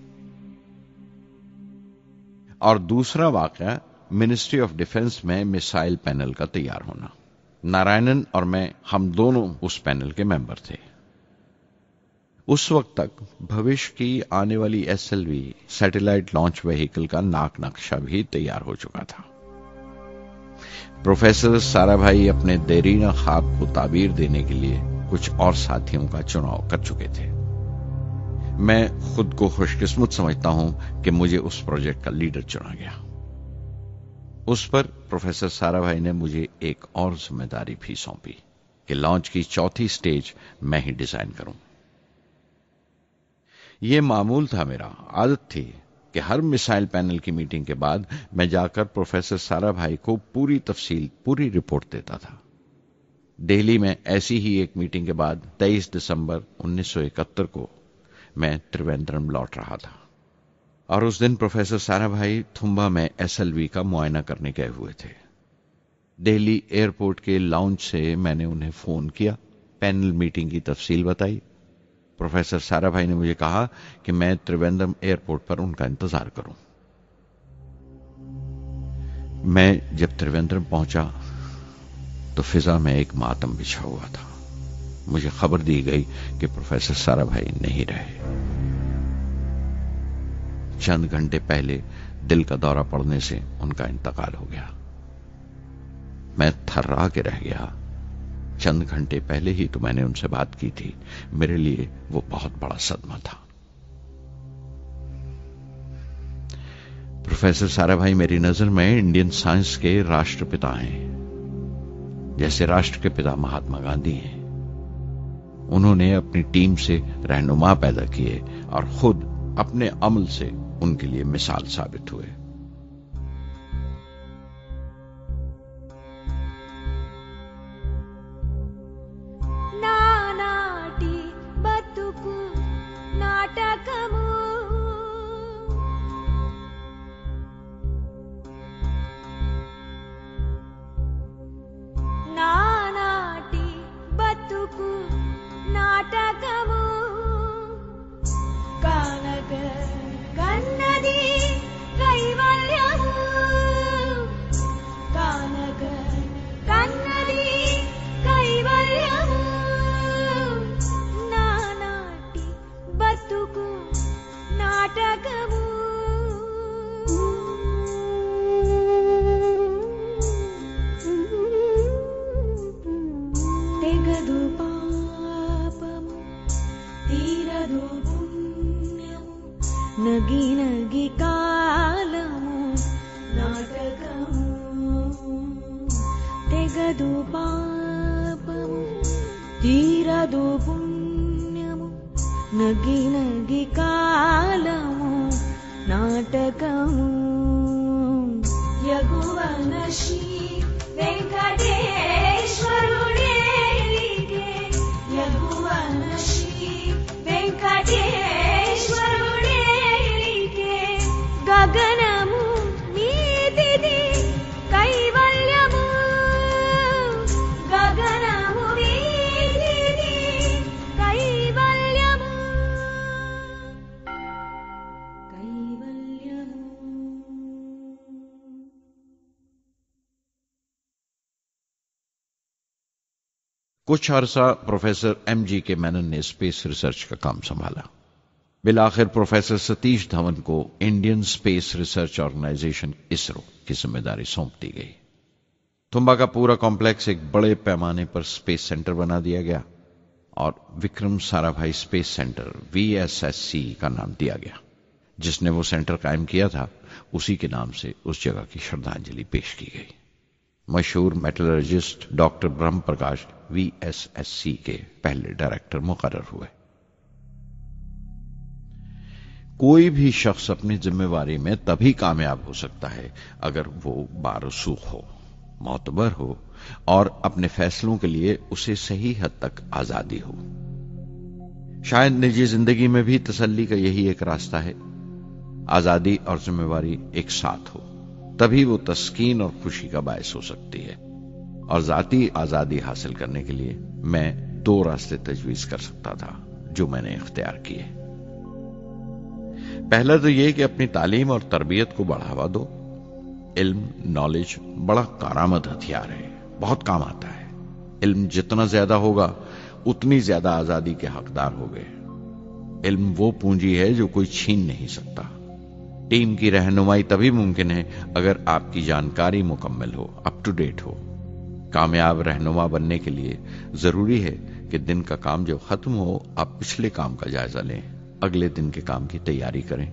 और दूसरा वाकया मिनिस्ट्री ऑफ डिफेंस में मिसाइल पैनल का तैयार होना। नारायणन और मैं, हम दोनों उस पैनल के मेंबर थे। उस वक्त तक भविष्य की आने वाली एसएलवी सैटेलाइट लॉन्च व्हीकल का नाक नक्शा भी तैयार हो चुका था। प्रोफेसर साराभाई अपने देरीना ख्वाब को ताबीर देने के लिए कुछ और साथियों का चुनाव कर चुके थे। मैं खुद को खुशकिस्मत समझता हूं कि मुझे उस प्रोजेक्ट का लीडर चुना गया। उस पर प्रोफेसर साराभाई ने मुझे एक और जिम्मेदारी भी सौंपी कि लॉन्च की चौथी स्टेज मैं ही डिजाइन करूं। यह मामूल था, मेरा आदत थी कि हर मिसाइल पैनल की मीटिंग के बाद मैं जाकर प्रोफेसर साराभाई को पूरी तफसील, पूरी रिपोर्ट देता था। दिल्ली में ऐसी ही एक मीटिंग के बाद तेईस दिसंबर उन्नीस सौ इकहत्तर को मैं त्रिवेंद्रम लौट रहा था और उस दिन प्रोफेसर साराभाई थुम्बा में एसएलवी का मुआयना करने गए हुए थे। दिल्ली एयरपोर्ट के लाउंज से मैंने उन्हें फोन किया, पैनल मीटिंग की तफसील बताई। प्रोफेसर साराभाई ने मुझे कहा कि मैं त्रिवेंद्रम एयरपोर्ट पर उनका इंतजार करूं। मैं जब त्रिवेंद्रम पहुंचा तो फिजा में एक मातम बिछा हुआ था। मुझे खबर दी गई कि प्रोफेसर साराभाई नहीं रहे। चंद घंटे पहले दिल का दौरा पड़ने से उनका इंतकाल हो गया। मैं थर्रा के रह गया। चंद घंटे पहले ही तो मैंने उनसे बात की थी। मेरे लिए वो बहुत बड़ा सदमा था। प्रोफेसर साराभाई मेरी नजर में इंडियन साइंस के राष्ट्रपिता हैं, जैसे राष्ट्र के पिता महात्मा गांधी हैं। उन्होंने अपनी टीम से रहनुमा पैदा किए और खुद अपने अमल से उनके लिए मिसाल साबित हुए। నానాటి బతుకు నాటకము నానాటి బతుకు నాటకము కానక కన్నది కైవల్యము కానక కన్నది కైవల్యము నానాటి బతుకు నాటకము తెగదు పాపము తీరదు పుణ్యము నగి నగి కాలము నాటకము తెగదు పాపము తీరదు పుణ్యము నగి నగి కాలము నాటకము యగువన శ్రీ వెంకటేశ్వరుడేలిగే యగువన శ్రీ వెంకటేశ్వరుడేలిగే గగనము నీతిది కైవల్యము గగనము నీతిది కైవల్యము కైవల్యము. कुछ अरसा professor M G K Menon ने स्पेस रिसर्च का काम संभाला. बिलाखिर प्रोफेसर सतीश धवन को Indian Space Research Organisation ISRO की जिम्मेदारी सौंप दी गई. तुम्बा का पूरा कॉम्प्लेक्स एक बड़े पैमाने पर स्पेस सेंटर बना दिया गया और Vikram Sarabhai space centre V S S C का नाम दिया गया. जिसने वो सेंटर कायम किया था उसी के नाम से उस जगह की श्रद्धांजलि पेश की गई. मशहूर metallurgist doctor Brahm Prakash V S S C के पहले डायरेक्टर मुकर्रर हुए. कोई भी शख्स अपनी जिम्मेवारी में तभी कामयाब हो सकता है अगर वो बारसूख हो, मोतबर हो और अपने फैसलों के लिए उसे सही हद तक आजादी हो. शायद निजी जिंदगी में भी तसल्ली का यही एक रास्ता है. आजादी और जिम्मेवारी एक साथ हो तभी वो तस्कीन और खुशी का बायस हो सकती है. और जाती आजादी हासिल करने के लिए मैं दो रास्ते तजवीज कर सकता था जो मैंने इख्तियार किए. पहला तो यह कि अपनी तालीम और तरबियत को बढ़ावा दो. इल्म, नॉलेज बड़ा कारामद हथियार है, बहुत काम आता है. इल्म जितना ज्यादा होगा उतनी ज्यादा आजादी के हकदार होगे. इल्म वो पूंजी है जो कोई छीन नहीं सकता. टीम की रहनुमाई तभी मुमकिन है अगर आपकी जानकारी मुकम्मल हो, अप टू डेट हो. कामयाब रहनुमा बनने के लिए जरूरी है कि दिन का काम जब खत्म हो आप पिछले काम का जायजा लें, अगले दिन के काम की तैयारी करें.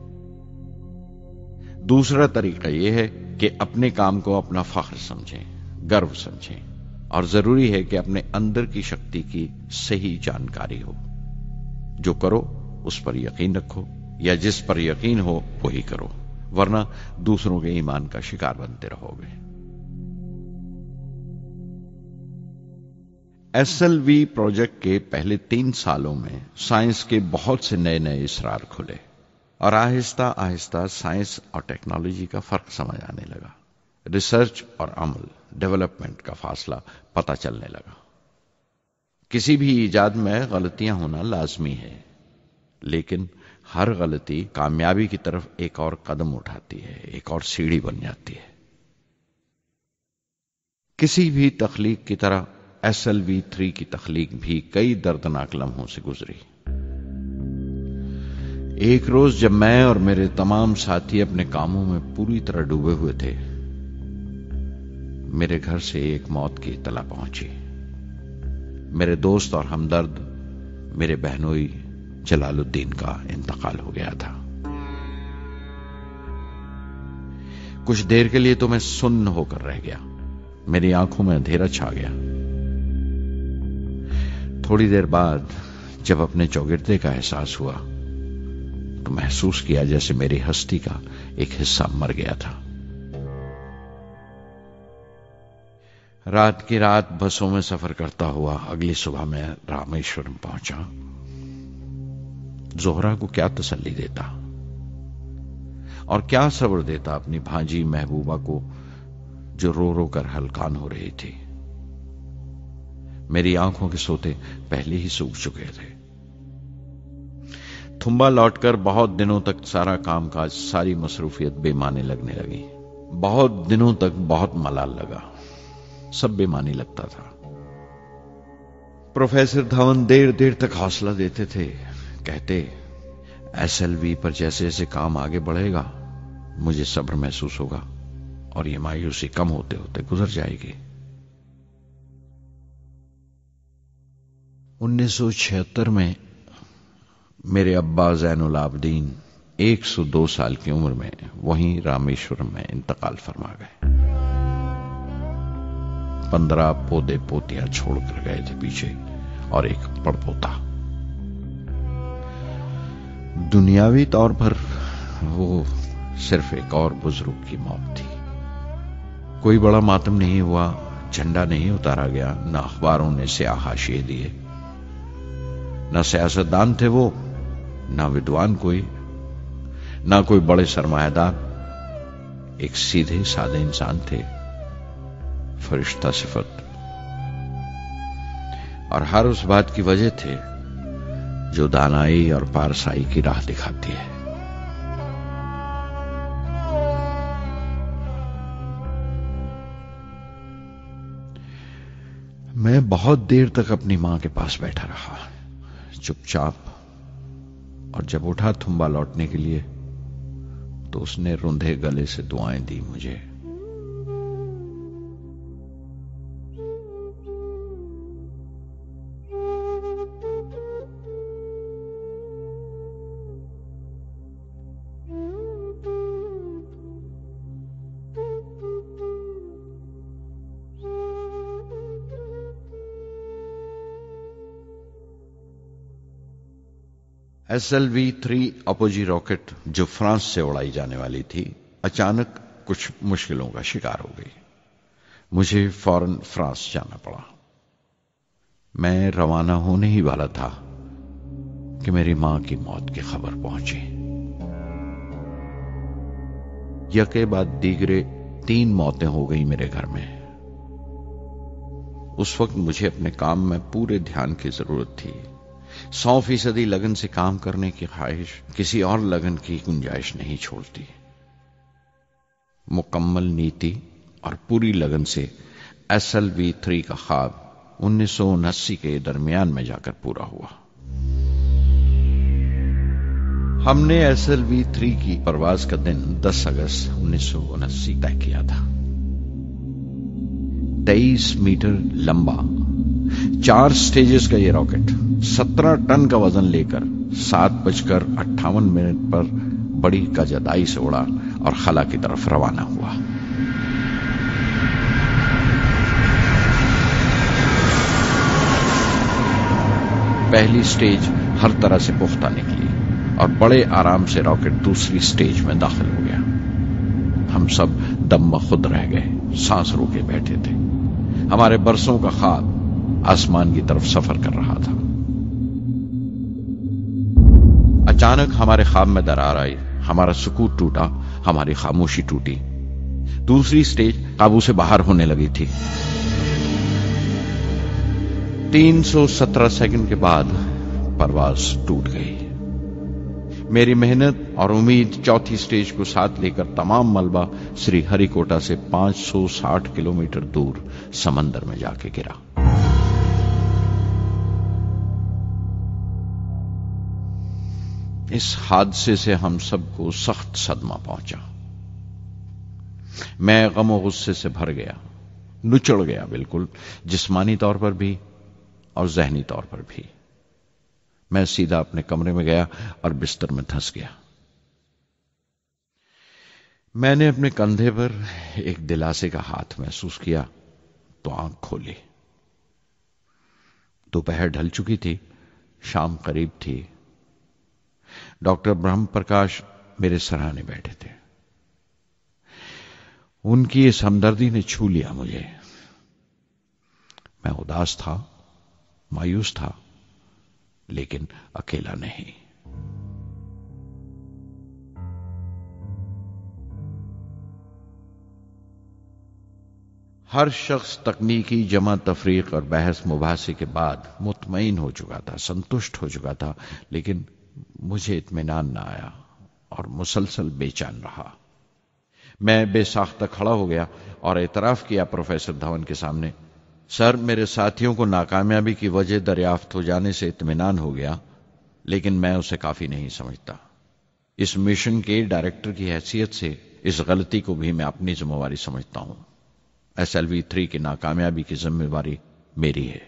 दूसरा तरीका यह है कि अपने काम को अपना फख्र समझें, गर्व समझें और जरूरी है कि अपने अंदर की शक्ति की सही जानकारी हो. जो करो उस पर यकीन रखो या जिस पर यकीन हो वही करो, वरना दूसरों के ईमान का शिकार बनते रहोगे. एस एल वी प्रोजेक्ट के पहले तीन सालों में साइंस के बहुत से नए नए इसरार खुले और आहिस्ता आहिस्ता साइंस और टेक्नोलॉजी का फर्क समझ आने लगा. रिसर्च और अमल, डेवलपमेंट का फासला पता चलने लगा. किसी भी इजाद में गलतियां होना लाजमी है, लेकिन हर गलती कामयाबी की तरफ एक और कदम उठाती है, एक और सीढ़ी बन जाती है. किसी भी तख्लीक की तरह एस एल वी थ्री की तख्लीक भी कई दर्दनाक लम्हों से गुजरी. एक रोज जब मैं और मेरे तमाम साथी अपने कामों में पूरी तरह डूबे हुए थे, मेरे घर से एक मौत की इत्तला पहुंची. मेरे दोस्त और हमदर्द मेरे बहनोई जलालुद्दीन का इंतकाल हो गया था. कुछ देर के लिए तो मैं सुन्न होकर रह गया. मेरी आंखों में अंधेरा छा गया. थोड़ी देर बाद जब अपने चौगिरदे का एहसास हुआ तो महसूस किया जैसे मेरी हस्ती का एक हिस्सा मर गया था. रात की रात बसों में सफर करता हुआ अगली सुबह मैं रामेश्वरम पहुंचा. जोहरा को क्या तसल्ली देता और क्या सब्र देता अपनी भांजी महबूबा को जो रो रो कर हलकान हो रही थी. मेरी आंखों के सोते पहले ही सूख चुके थे. थुम्बा लौटकर बहुत दिनों तक सारा कामकाज, सारी मसरूफियत बेमानी लगने लगी. बहुत दिनों तक बहुत मलाल लगा, सब बेमानी लगता था. प्रोफेसर धवन देर देर तक हौसला देते थे. कहते एस एल वी पर जैसे जैसे काम आगे बढ़ेगा मुझे सब्र महसूस होगा और ये मायूसी कम होते होते गुजर जाएगी. उन्नीस सौ छिहत्तर में मेरे अब्बा जैनुल आबदीन ایک سو دو سال کی عمر میں وہیں رامیشورم میں انتقال فرما گئے. پندرہ پودے پوتیاں چھوڑ کر گئے تھے پیچھے اور ایک پڑپوتا. دنیاوی طور پر وہ صرف ایک اور بزرگ کی موت تھی. کوئی بڑا ماتم نہیں ہوا، جھنڈا نہیں اتارا گیا، نہ اخباروں نے سیاہ حاشیے دیے، نہ سیاستدان تھے وہ، نہ ودوان کوئی، نہ کوئی بڑے سرمایہ دار. ایک سیدھے سادے انسان تھے، فرشتہ صفت، اور ہر اس بات کی وجہ تھے جو دانائی اور پارسائی کی راہ دکھاتی ہے. میں بہت دیر تک اپنی ماں کے پاس بیٹھا رہا، چپ چاپ، اور جب اٹھا تھمبا لوٹنے کے لیے تو اس نے روندھے گلے سے دعائیں دی مجھے. S L V three apogee rocket جو فرانس سے اڑائی جانے والی تھی اچانک کچھ مشکلوں کا شکار ہو گئی. مجھے فوراً فرانس جانا پڑا. میں روانہ ہونے ہی والا تھا کہ میری ماں کی موت کی خبر پہنچی. یکے بعد دیگرے تین موتیں ہو گئی میرے گھر میں. اس وقت مجھے اپنے کام میں پورے دھیان کی ضرورت تھی. سو فیصدی لگن سے کام کرنے کی خواہش کسی اور لگن کی گنجائش نہیں چھوڑتی. مکمل نیتی اور پوری لگن سے ایس ایل وی تھری کا خواب انیس سو انسی کے درمیان میں جا کر پورا ہوا. ہم نے ایس ایل وی تھری کی پرواز کا دن دس اگست انیس سو انسی طے کیا تھا. تیئیس میٹر لمبا چار سٹیجز کا یہ راکٹ سترہ ٹن کا وزن لے کر سات بج کر اٹھاون منٹ پر بڑی کجدائی سے اڑا اور خلا کی طرف روانہ ہوا. پہلی سٹیج ہر طرح سے پختہ نکلی اور بڑے آرام سے راکٹ دوسری سٹیج میں داخل ہو گیا. ہم سب دم بخود رہ گئے، سانس روکے بیٹھے تھے. ہمارے برسوں کا خواب آسمان کی طرف سفر کر رہا تھا. اچانک ہمارے خواب میں درار آئی، ہمارا سکوت ٹوٹا، ہماری خاموشی ٹوٹی. دوسری سٹیج قابو سے باہر ہونے لگی تھی. تین سو سترہ سیکنڈ کے بعد پرواز ٹوٹ گئی. میری محنت اور امید چوتھی سٹیج کو ساتھ لے کر تمام ملبہ سری ہری کوٹا سے پانچ سو ساٹھ کلومیٹر دور سمندر میں جا کے گرا. اس حادثے سے ہم سب کو سخت صدمہ پہنچا. میں غم و غصے سے بھر گیا، نچڑ گیا، بالکل جسمانی طور پر بھی اور ذہنی طور پر بھی. میں سیدھا اپنے کمرے میں گیا اور بستر میں دھنس گیا. میں نے اپنے کندھے پر ایک دلاسے کا ہاتھ محسوس کیا تو آنکھ کھولی. دوپہر ڈھل چکی تھی، شام قریب تھی. ڈاکٹر برہم پرکاش میرے سراہنے بیٹھے تھے. ان کی اس ہمدردی نے چھو لیا مجھے. میں اداس تھا، مایوس تھا، لیکن اکیلا نہیں. ہر شخص تکنیکی جمع تفریق اور بحث مباحثے کے بعد مطمئن ہو چکا تھا، سنتشٹ ہو چکا تھا، لیکن مجھے اطمینان نہ آیا اور مسلسل بے چین رہا. میں بے ساختہ کھڑا ہو گیا اور اعتراف کیا پروفیسر دھون کے سامنے، سر میرے ساتھیوں کو ناکامیابی کی وجہ دریافت ہو جانے سے اطمینان ہو گیا، لیکن میں اسے کافی نہیں سمجھتا. اس مشن کے ڈائریکٹر کی حیثیت سے اس غلطی کو بھی میں اپنی ذمہ داری سمجھتا ہوں. ایس ایل وی تھری کی ناکامیابی کی ذمہ داری میری ہے.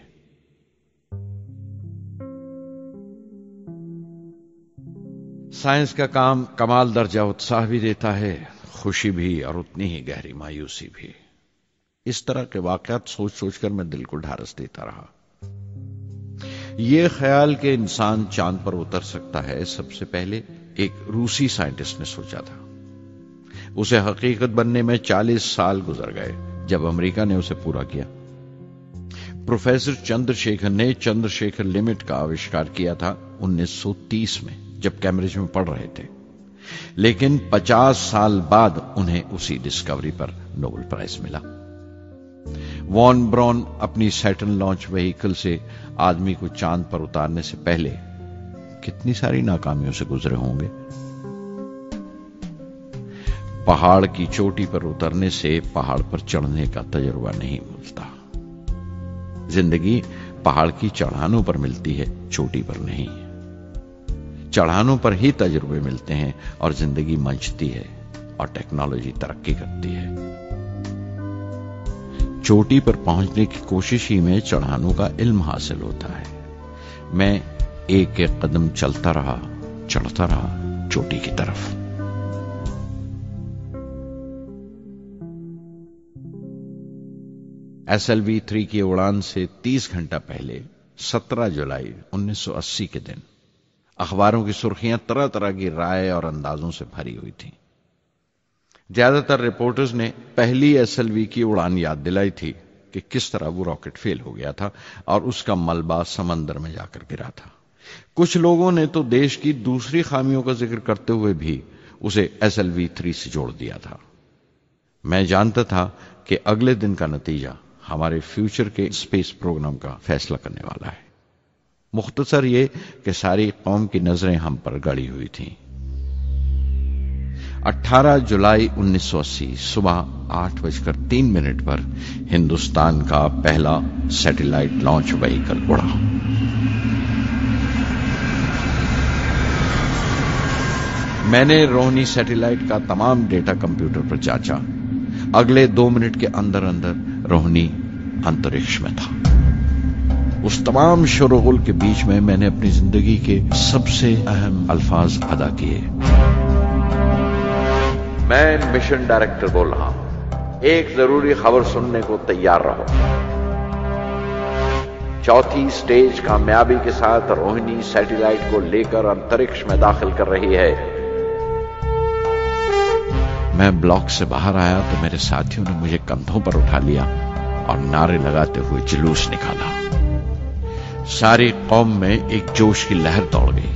साइंस का काम कमाल दर्जा उत्साह भी देता है, खुशी भी और उतनी ही गहरी मायूसी भी। इस तरह के वाकयात सोच सोचकर मैं दिल को ढारस देता रहा। यह ख्याल कि इंसान चांद पर उतर सकता है सबसे पहले एक रूसी साइंटिस्ट ने सोचा था। उसे हकीकत बनने में चालीस साल गुजर गए जब अमेरिका ने उसे पूरा किया। प्रोफेसर चंद्रशेखर ने चंद्रशेखर लिमिट का आविष्कार किया था उन्नीस सौ तीस में, जब कैम्ब्रिज में पढ़ रहे थे, लेकिन पचास साल बाद उन्हें उसी डिस्कवरी पर नोबेल प्राइज मिला। वॉन ब्रॉन अपनी सैटर्न लॉन्च व्हीकल से आदमी को चांद पर उतारने से पहले कितनी सारी नाकामियों से गुजरे होंगे। पहाड़ की चोटी पर उतरने से पहाड़ पर चढ़ने का तजुर्बा नहीं मिलता। जिंदगी पहाड़ की चढ़ानों पर मिलती है, चोटी पर नहीं। चढ़ानों पर ही तजुर्बे मिलते हैं और जिंदगी मंचती है और टेक्नोलॉजी तरक्की करती है। चोटी पर पहुंचने की कोशिश ही में चढ़ानों का इल्म हासिल होता है। मैं एक एक कदम चलता रहा, चढ़ता रहा चोटी की तरफ। एस एल वी थ्री की उड़ान से तीस घंटा पहले सत्रह जुलाई उन्नीस सौ अस्सी के दिन अखबारों की सुर्खियां तरह तरह की राय और अंदाजों से भरी हुई थी। ज्यादातर रिपोर्टर्स ने पहली एस एल वी की उड़ान याद दिलाई थी कि किस तरह वो रॉकेट फेल हो गया था और उसका मलबा समंदर में जाकर गिरा था। कुछ लोगों ने तो देश की दूसरी खामियों का जिक्र करते हुए भी उसे एस एल वी थ्री से जोड़ दिया था। मैं जानता था कि अगले दिन का नतीजा हमारे फ्यूचर के स्पेस प्रोग्राम का फैसला करने वाला है। मुख्तसर ये कि सारी कौम की नजरें हम पर गड़ी हुई थीं। अठारह जुलाई उन्नीस सौ अस्सी सुबह आठ बजकर तीन मिनट पर हिंदुस्तान का पहला सैटेलाइट लॉन्च व्हीकल उड़ा। मैंने रोहिणी सैटेलाइट का तमाम डेटा कंप्यूटर पर जांचा। अगले दो मिनट के अंदर अंदर रोहिणी अंतरिक्ष में था। उस तमाम शोरगुल के बीच में मैंने अपनी जिंदगी के सबसे अहम अल्फाज अदा किए। मैं मिशन डायरेक्टर बोल रहा हूं, एक जरूरी खबर सुनने को तैयार रहो। चौथी स्टेज कामयाबी के साथ रोहिणी सैटेलाइट को लेकर अंतरिक्ष में दाखिल कर रही है। मैं ब्लॉक से बाहर आया तो मेरे साथियों ने मुझे कंधों पर उठा लिया और नारे लगाते हुए जुलूस निकाला। सारी कौम में एक जोश की लहर दौड़ गई।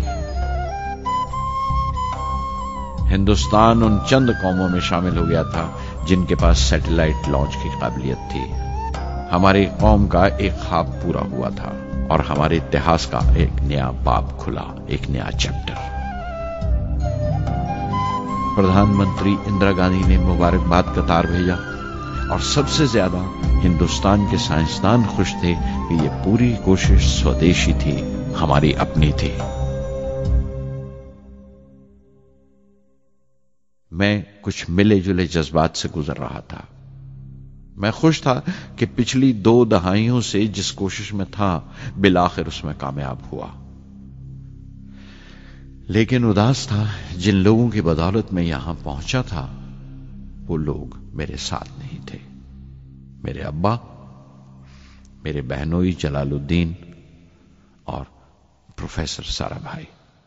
हिंदुस्तान उन चंद कौमों में शामिल हो गया था जिनके पास सैटेलाइट लॉन्च की काबिलियत थी। हमारी कौम का एक ख्वाब पूरा हुआ था और हमारे इतिहास का एक नया बाब खुला, एक नया चैप्टर। प्रधानमंत्री इंदिरा गांधी ने मुबारकबाद का तार भेजा और सबसे ज्यादा हिंदुस्तान के साइंसदान खुश थे कि यह पूरी कोशिश स्वदेशी थी, हमारी अपनी थी। मैं कुछ मिले जुले जज्बात से गुजर रहा था। मैं खुश था कि पिछली दो दहाइयों से जिस कोशिश में था बिलाखिर उसमें कामयाब हुआ, लेकिन उदास था जिन लोगों की बदौलत में यहां पहुंचा था वो लोग मेरे साथ नहीं थे। मेरे अब्बा, मेरे बहनोई जलालुद्दीन और professor Sarabhai.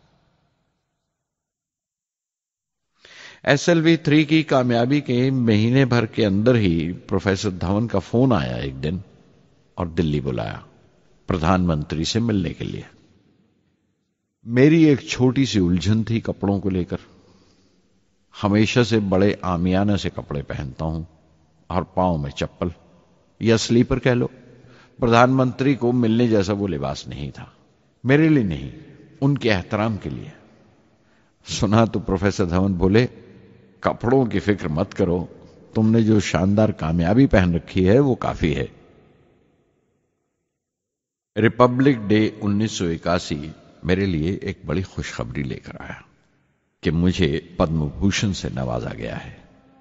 S L V three की कामयाबी के महीने भर के अंदर ही प्रोफेसर धवन का फोन आया एक दिन और दिल्ली बुलाया प्रधानमंत्री से मिलने के लिए। मेरी एक छोटी सी उलझन थी कपड़ों को लेकर। हमेशा से बड़े आमियाना से कपड़े पहनता हूं और पांव में चप्पल या स्लीपर कह लो। प्रधानमंत्री को मिलने जैसा वो लिबास नहीं था, मेरे लिए नहीं, उनके एहतराम के लिए। सुना तो प्रोफेसर धवन बोले, कपड़ों की फिक्र मत करो, तुमने जो शानदार कामयाबी पहन रखी है वो काफी है। रिपब्लिक डे उन्नीस सौ इक्यासी मेरे लिए एक बड़ी खुशखबरी लेकर आया कि मुझे पद्म भूषण से नवाजा गया है।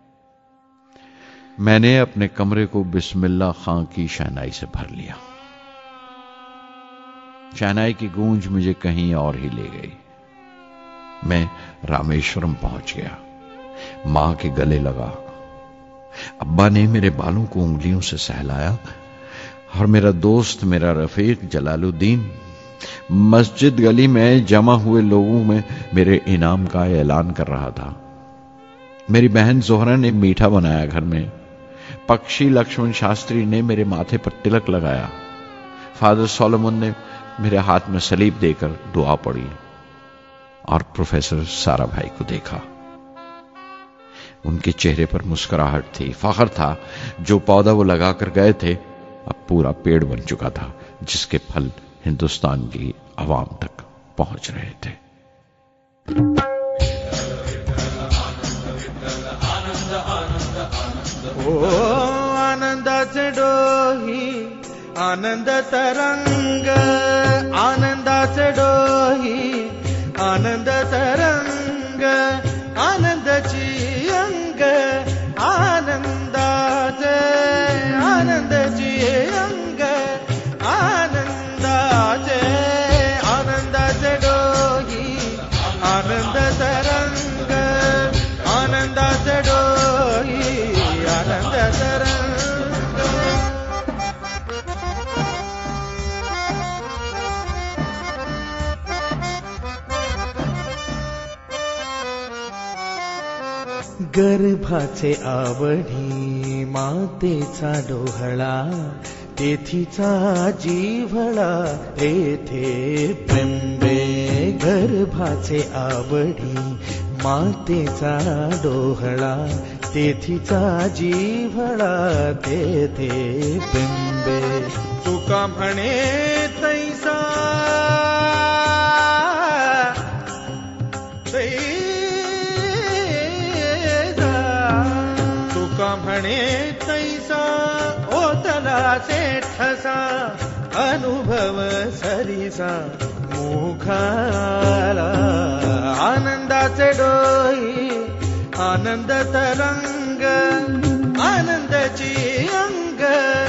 मैंने अपने कमरे को बिस्मिल्लाह खां की शहनाई से भर लिया। शहनाई की गूंज मुझे कहीं और ही ले गई। میں رامیشورم پہنچ گیا، ماں کے گلے لگا۔ ابا نے میرے بالوں کو انگلیوں سے سہلایا اور میرا دوست، میرا رفیق جلال الدین مسجد گلی میں جمع ہوئے لوگوں میں میرے انعام کا اعلان کر رہا تھا۔ میری بہن زہرا نے میٹھا بنایا گھر میں، پکشی لکشمن شاستری نے میرے ماتھے پر تلک لگایا، فادر سولومن نے میرے ہاتھ میں سلیب دے کر دعا پڑھی اور پروفیسر سارا بھائی کو دیکھا۔ ان کے چہرے پر مسکراہٹ تھی، فخر تھا۔ جو پودا وہ لگا کر گئے تھے اب پورا پیڑ بن چکا تھا، جس کے پھل ہندوستان کی عوام تک پہنچ رہے تھے۔ ओ आनंदाचे डोही आनंद तरंग, आनंदाचे डोही आनंद तरंग, आनंदाची अंग, आनंदाचे आनंदाची अंग, आनंदाचे आनंदाचे डोही आनंद तरंग, आनंदाचे डोही आनंद तरंग। गर्भाचे आवडी मातेचा डोहळा, तेथीचा जिव्हाळा तेथे बिंबे। गर्भाचे आवडी मातेचा डोहळा, तेथीचा जिव्हाळा तेथे बिंबे। तुका म्हणे तैसा तुका म्हणे तैसा ओतला से ठसा, अनुभव सरीसा मुखाला। आनंदाचे डोही आनंद तरंग, आनंदाची अंग,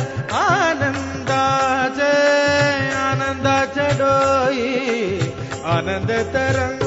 आनंदाचे आनंदाचे डोही आनंद तरंग।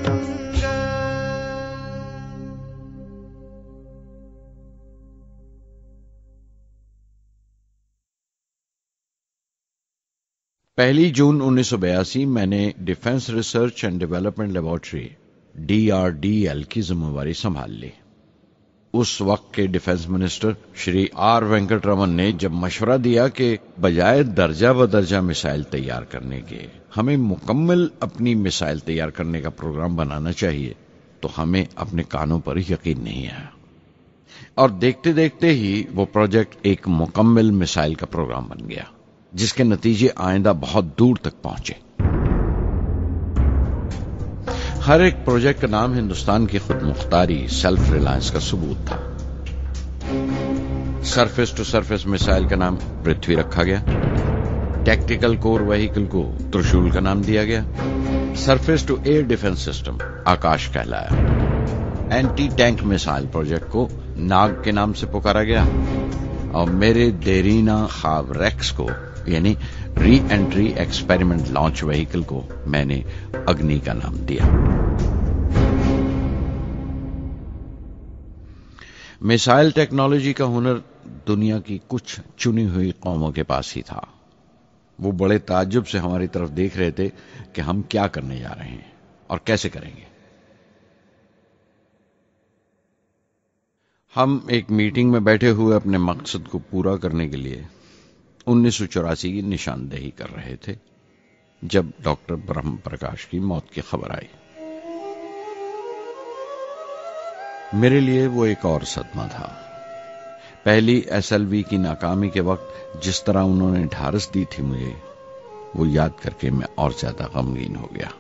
پہلی جون انیس سو بیاسی میں نے defence research and development laboratory D R D L کی ذمہ داری سنبھال لی۔ اس وقت کے defence minister Shri R Venkataraman نے جب مشورہ دیا کہ بجائے درجہ بدرجہ میسائل تیار کرنے کے ہمیں مکمل اپنی میسائل تیار کرنے کا پروگرام بنانا چاہیے، تو ہمیں اپنے کانوں پر یقین نہیں آیا، اور دیکھتے دیکھتے ہی وہ پروجیکٹ ایک مکمل میسائل کا پروگرام بن گیا، جس کے نتیجے آئندہ بہت دور تک پہنچے۔ ہر ایک پروجیکٹ کا نام ہندوستان کی خود مختاری، سیلف ریلائنس کا ثبوت تھا۔ سرفیس ٹو سرفیس میسائل کا نام پرتھوی رکھا گیا، ٹیکٹیکل کور وہیکل کو ترشول کا نام دیا گیا، surface to air defence system Akash کہلایا، اینٹی ٹینک میسائل پروجیکٹ کو ناگ کے نام سے پکارا گیا، اور میرے دیرینہ خواب ریکس کو یعنی reentry experiment launch vehicle کو میں نے اگنی کا نام دیا۔ میسائل ٹیکنالوجی کا ہنر دنیا کی کچھ چنی ہوئی قوموں کے پاس ہی تھا۔ وہ بڑے تعجب سے ہماری طرف دیکھ رہے تھے کہ ہم کیا کرنے جا رہے ہیں اور کیسے کریں گے۔ ہم ایک میٹنگ میں بیٹھے ہوئے اپنے مقصد کو پورا کرنے کے لیے انیس سو چوراسی کی نشاندہی کر رہے تھے جب ڈاکٹر برہم پرکاش کی موت کی خبر آئی۔ میرے لیے وہ ایک اور صدمہ تھا۔ پہلی ایس ایل وی کی ناکامی کے وقت جس طرح انہوں نے ڈھارس دی تھی مجھے، وہ یاد کر کے میں اور زیادہ غمگین ہو گیا۔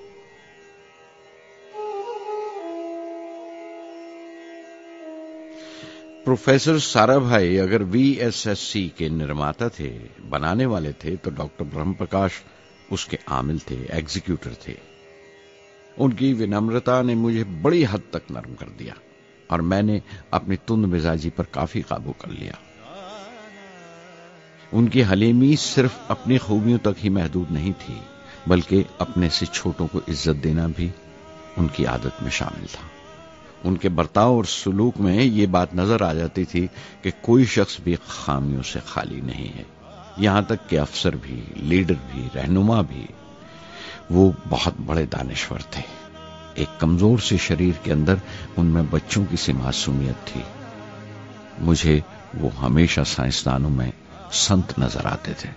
پروفیسر سارا بھائی اگر وی ایس ایس سی کے نرماتا تھے، بنانے والے تھے، تو ڈاکٹر برہم پرکاش اس کے عامل تھے، ایگزیکیوٹر تھے۔ ان کی ونمرتا نے مجھے بڑی حد تک نرم کر دیا، اور میں نے اپنی تند مزاجی پر کافی قابو کر لیا۔ ان کی حلیمی صرف اپنی خوبیوں تک ہی محدود نہیں تھی، بلکہ اپنے سے چھوٹوں کو عزت دینا بھی ان کی عادت میں شامل تھا. ان کے برتاؤ اور سلوک میں یہ بات نظر آ جاتی تھی کہ کوئی شخص بھی خامیوں سے خالی نہیں ہے. یہاں تک کہ افسر بھی، لیڈر بھی، رہنما بھی. وہ بہت بڑے دانشور تھے. ایک کمزور سے شریر کے اندر ان میں بچوں کی سی معصومیت تھی. مجھے وہ ہمیشہ سائنسدانوں میں سنت نظر آتے تھے.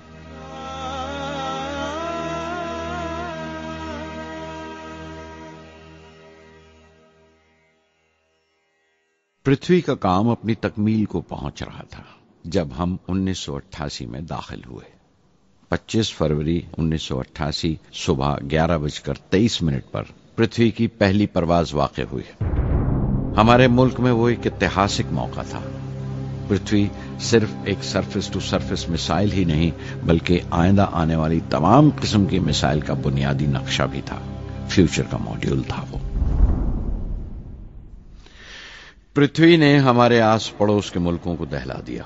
پرتھوی کا کام اپنی تکمیل کو پہنچ رہا تھا جب ہم انیس سو اٹھاسی میں داخل ہوئے. پچیس فروری انیس سو اٹھاسی صبح گیارہ بج کر تیئیس منٹ پر پرتھوی کی پہلی پرواز واقع ہوئی. ہمارے ملک میں وہ ایک ایتہاسک موقع تھا. پرتھوی صرف ایک سرفس ٹو سرفس میسائل ہی نہیں بلکہ آئندہ آنے والی تمام قسم کی میسائل کا بنیادی نقشہ بھی تھا. فیوچر کا ماڈیول تھا وہ. پرتھوی نے ہمارے آس پڑوس کے ملکوں کو دہلا دیا.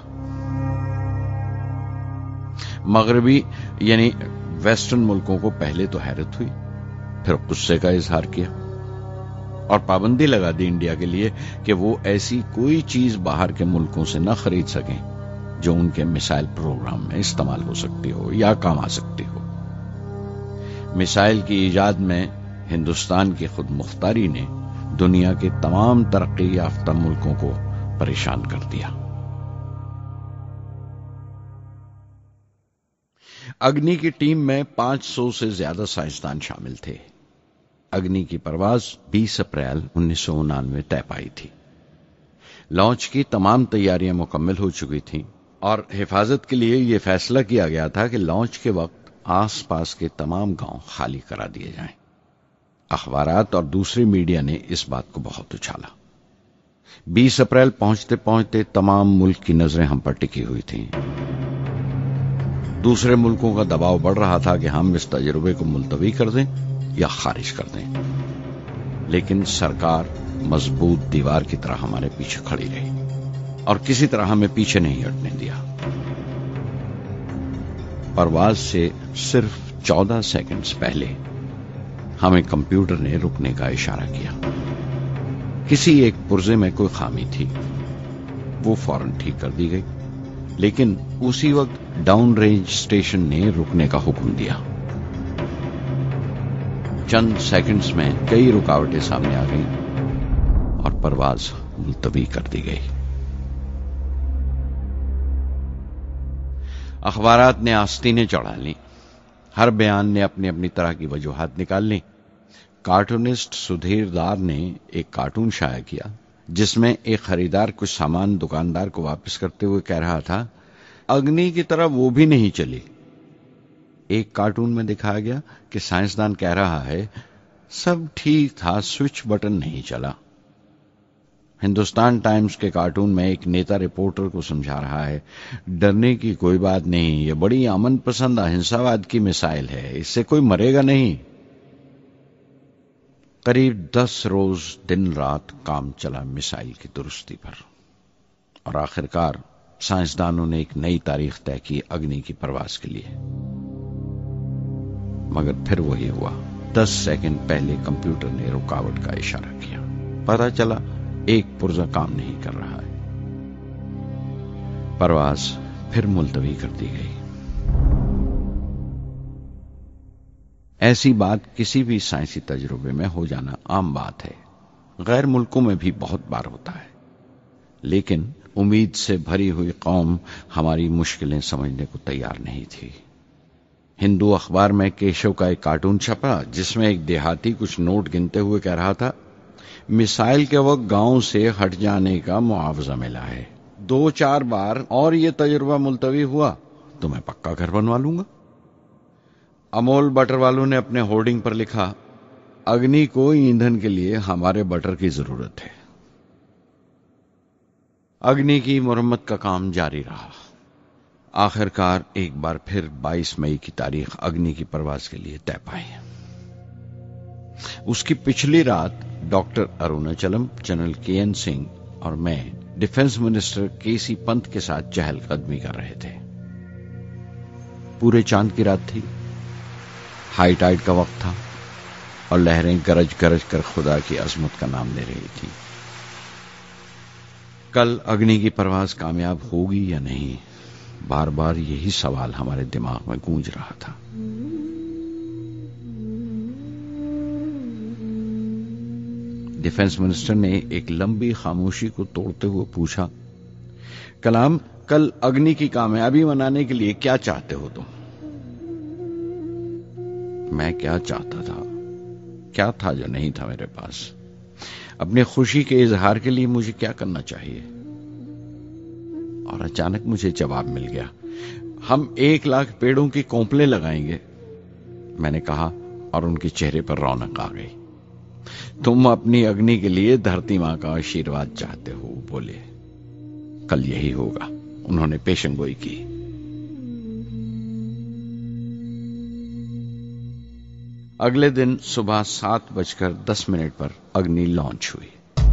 مغربی یعنی ویسٹرن ملکوں کو پہلے تو حیرت ہوئی، پھر غصے کا اظہار کیا اور پابندی لگا دی انڈیا کے لیے کہ وہ ایسی کوئی چیز باہر کے ملکوں سے نہ خرید سکیں جو ان کے میسائل پروگرام میں استعمال ہو سکتی ہو یا کام آ سکتی ہو. میسائل کی ایجاد میں ہندوستان کی خود مختاری نے دنیا کے تمام ترقی یافتہ ملکوں کو پریشان کر دیا. اگنی کی ٹیم میں پانچ سو سے زیادہ سائنسدان شامل تھے. اگنی کی پرواز بیس اپریل انیس سو انانوے طے پائی تھی. لانچ کی تمام تیاریاں مکمل ہو چکی تھیں اور حفاظت کے لیے یہ فیصلہ کیا گیا تھا کہ لانچ کے وقت آس پاس کے تمام گاؤں خالی کرا دیے جائیں. اخبارات اور دوسری میڈیا نے اس بات کو بہت اچھالا. بیس اپریل پہنچتے پہنچتے تمام ملک کی نظریں ہم پر ٹکی ہوئی تھیں. دوسرے ملکوں کا دباؤ بڑھ رہا تھا کہ ہم اس تجربے کو ملتوی کر دیں یا خارج کر دیں، لیکن سرکار مضبوط دیوار کی طرح ہمارے پیچھے کھڑی رہی اور کسی طرح ہمیں پیچھے نہیں ہٹنے دیا. پرواز سے صرف چودہ سیکنڈز پہلے ہمیں کمپیوٹر نے رکنے کا اشارہ کیا. کسی ایک پرزے میں کوئی خامی تھی، وہ فوراً ٹھیک کر دی گئی، لیکن اسی وقت ڈاؤن رینج اسٹیشن نے رکنے کا حکم دیا. چند سیکنڈز میں کئی رکاوٹیں سامنے آ گئیں اور پرواز ملتوی کر دی گئی. اخبارات نے آستینیں چڑھا لیں. ہر بیان نے اپنی اپنی طرح کی وجوہات نکال لی. کارٹونسٹ سدھیر دار نے ایک کارٹون شائع کیا جس میں ایک خریدار کچھ سامان دکاندار کو واپس کرتے ہوئے کہہ رہا تھا، اگنی کی طرح وہ بھی نہیں چلی. ایک کارٹون میں دکھایا گیا کہ سائنسدان کہہ رہا ہے، سب ٹھیک تھا، سوئچ بٹن نہیں چلا. ہندوستان ٹائمز کے کارٹون میں ایک نیتا رپورٹر کو سمجھا رہا ہے، ڈرنے کی کوئی بات نہیں، یہ بڑی امن پسند اہنساواد کی مثال ہے، اس سے کوئی مرے گا نہیں. قریب دس روز دن رات کام چلا میسائل کی درستی پر اور آخرکار سائنسدانوں نے ایک نئی تاریخ طے کی اگنی کی پرواز کے لیے. مگر پھر وہی ہوا. دس سیکنڈ پہلے کمپیوٹر نے رکاوٹ کا اشارہ کیا. پتہ چلا ایک پرزہ کام نہیں کر رہا ہے. پرواز پھر ملتوی کر دی گئی. ایسی بات کسی بھی سائنسی تجربے میں ہو جانا عام بات ہے. غیر ملکوں میں بھی بہت بار ہوتا ہے، لیکن امید سے بھری ہوئی قوم ہماری مشکلیں سمجھنے کو تیار نہیں تھی. ہندو اخبار میں کیشو کا ایک کارٹون چھپا جس میں ایک دیہاتی کچھ نوٹ گنتے ہوئے کہہ رہا تھا، میسائل کے وقت گاؤں سے ہٹ جانے کا معاوضہ ملا ہے. دو چار بار اور یہ تجربہ ملتوی ہوا تو میں پکا گھر بنوا لوں گا. امول بٹر والوں نے اپنے ہورڈنگ پر لکھا، اگنی کو ایندھن کے لیے ہمارے بٹر کی ضرورت ہے. اگنی کی مرمت کا کام جاری رہا. آخرکار ایک بار پھر بائیس مئی کی تاریخ اگنی کی پرواز کے لیے طے پائی. اس کی پچھلی رات doctor Arunachalam, general K N Singh اور میں ڈیفنس منسٹر کے سی پنت کے ساتھ چہل قدمی کر رہے تھے. پورے چاند کی رات تھی. ہائی ٹائیڈ کا وقت تھا. اور لہریں گرج گرج کر خدا کی عظمت کا نام لے رہی تھی. کل اگنی کی پرواز کامیاب ہوگی یا نہیں، بار بار یہی سوال ہمارے دماغ میں گونج رہا تھا. ڈیفنس منسٹر نے ایک لمبی خاموشی کو توڑتے ہوئے پوچھا، کلام، کل اگنی کی کامیابی منانے کے لیے کیا چاہتے ہو تم؟ میں کیا چاہتا تھا؟ کیا تھا جو نہیں تھا میرے پاس؟ اپنی خوشی کے اظہار کے لیے مجھے کیا کرنا چاہیے؟ اور اچانک مجھے جواب مل گیا، ہم ایک لاکھ پیڑوں کی کونپلیں لگائیں گے. میں نے کہا اور ان کے چہرے پر رونق آ گئی. تم اپنی اگنی کے لیے دھرتی ماں کا آشیرواد چاہتے ہو، بولے. کل یہی ہوگا، انہوں نے پیشن گوئی کی. اگلے دن صبح سات بج کر دس منٹ پر اگنی لانچ ہوئی.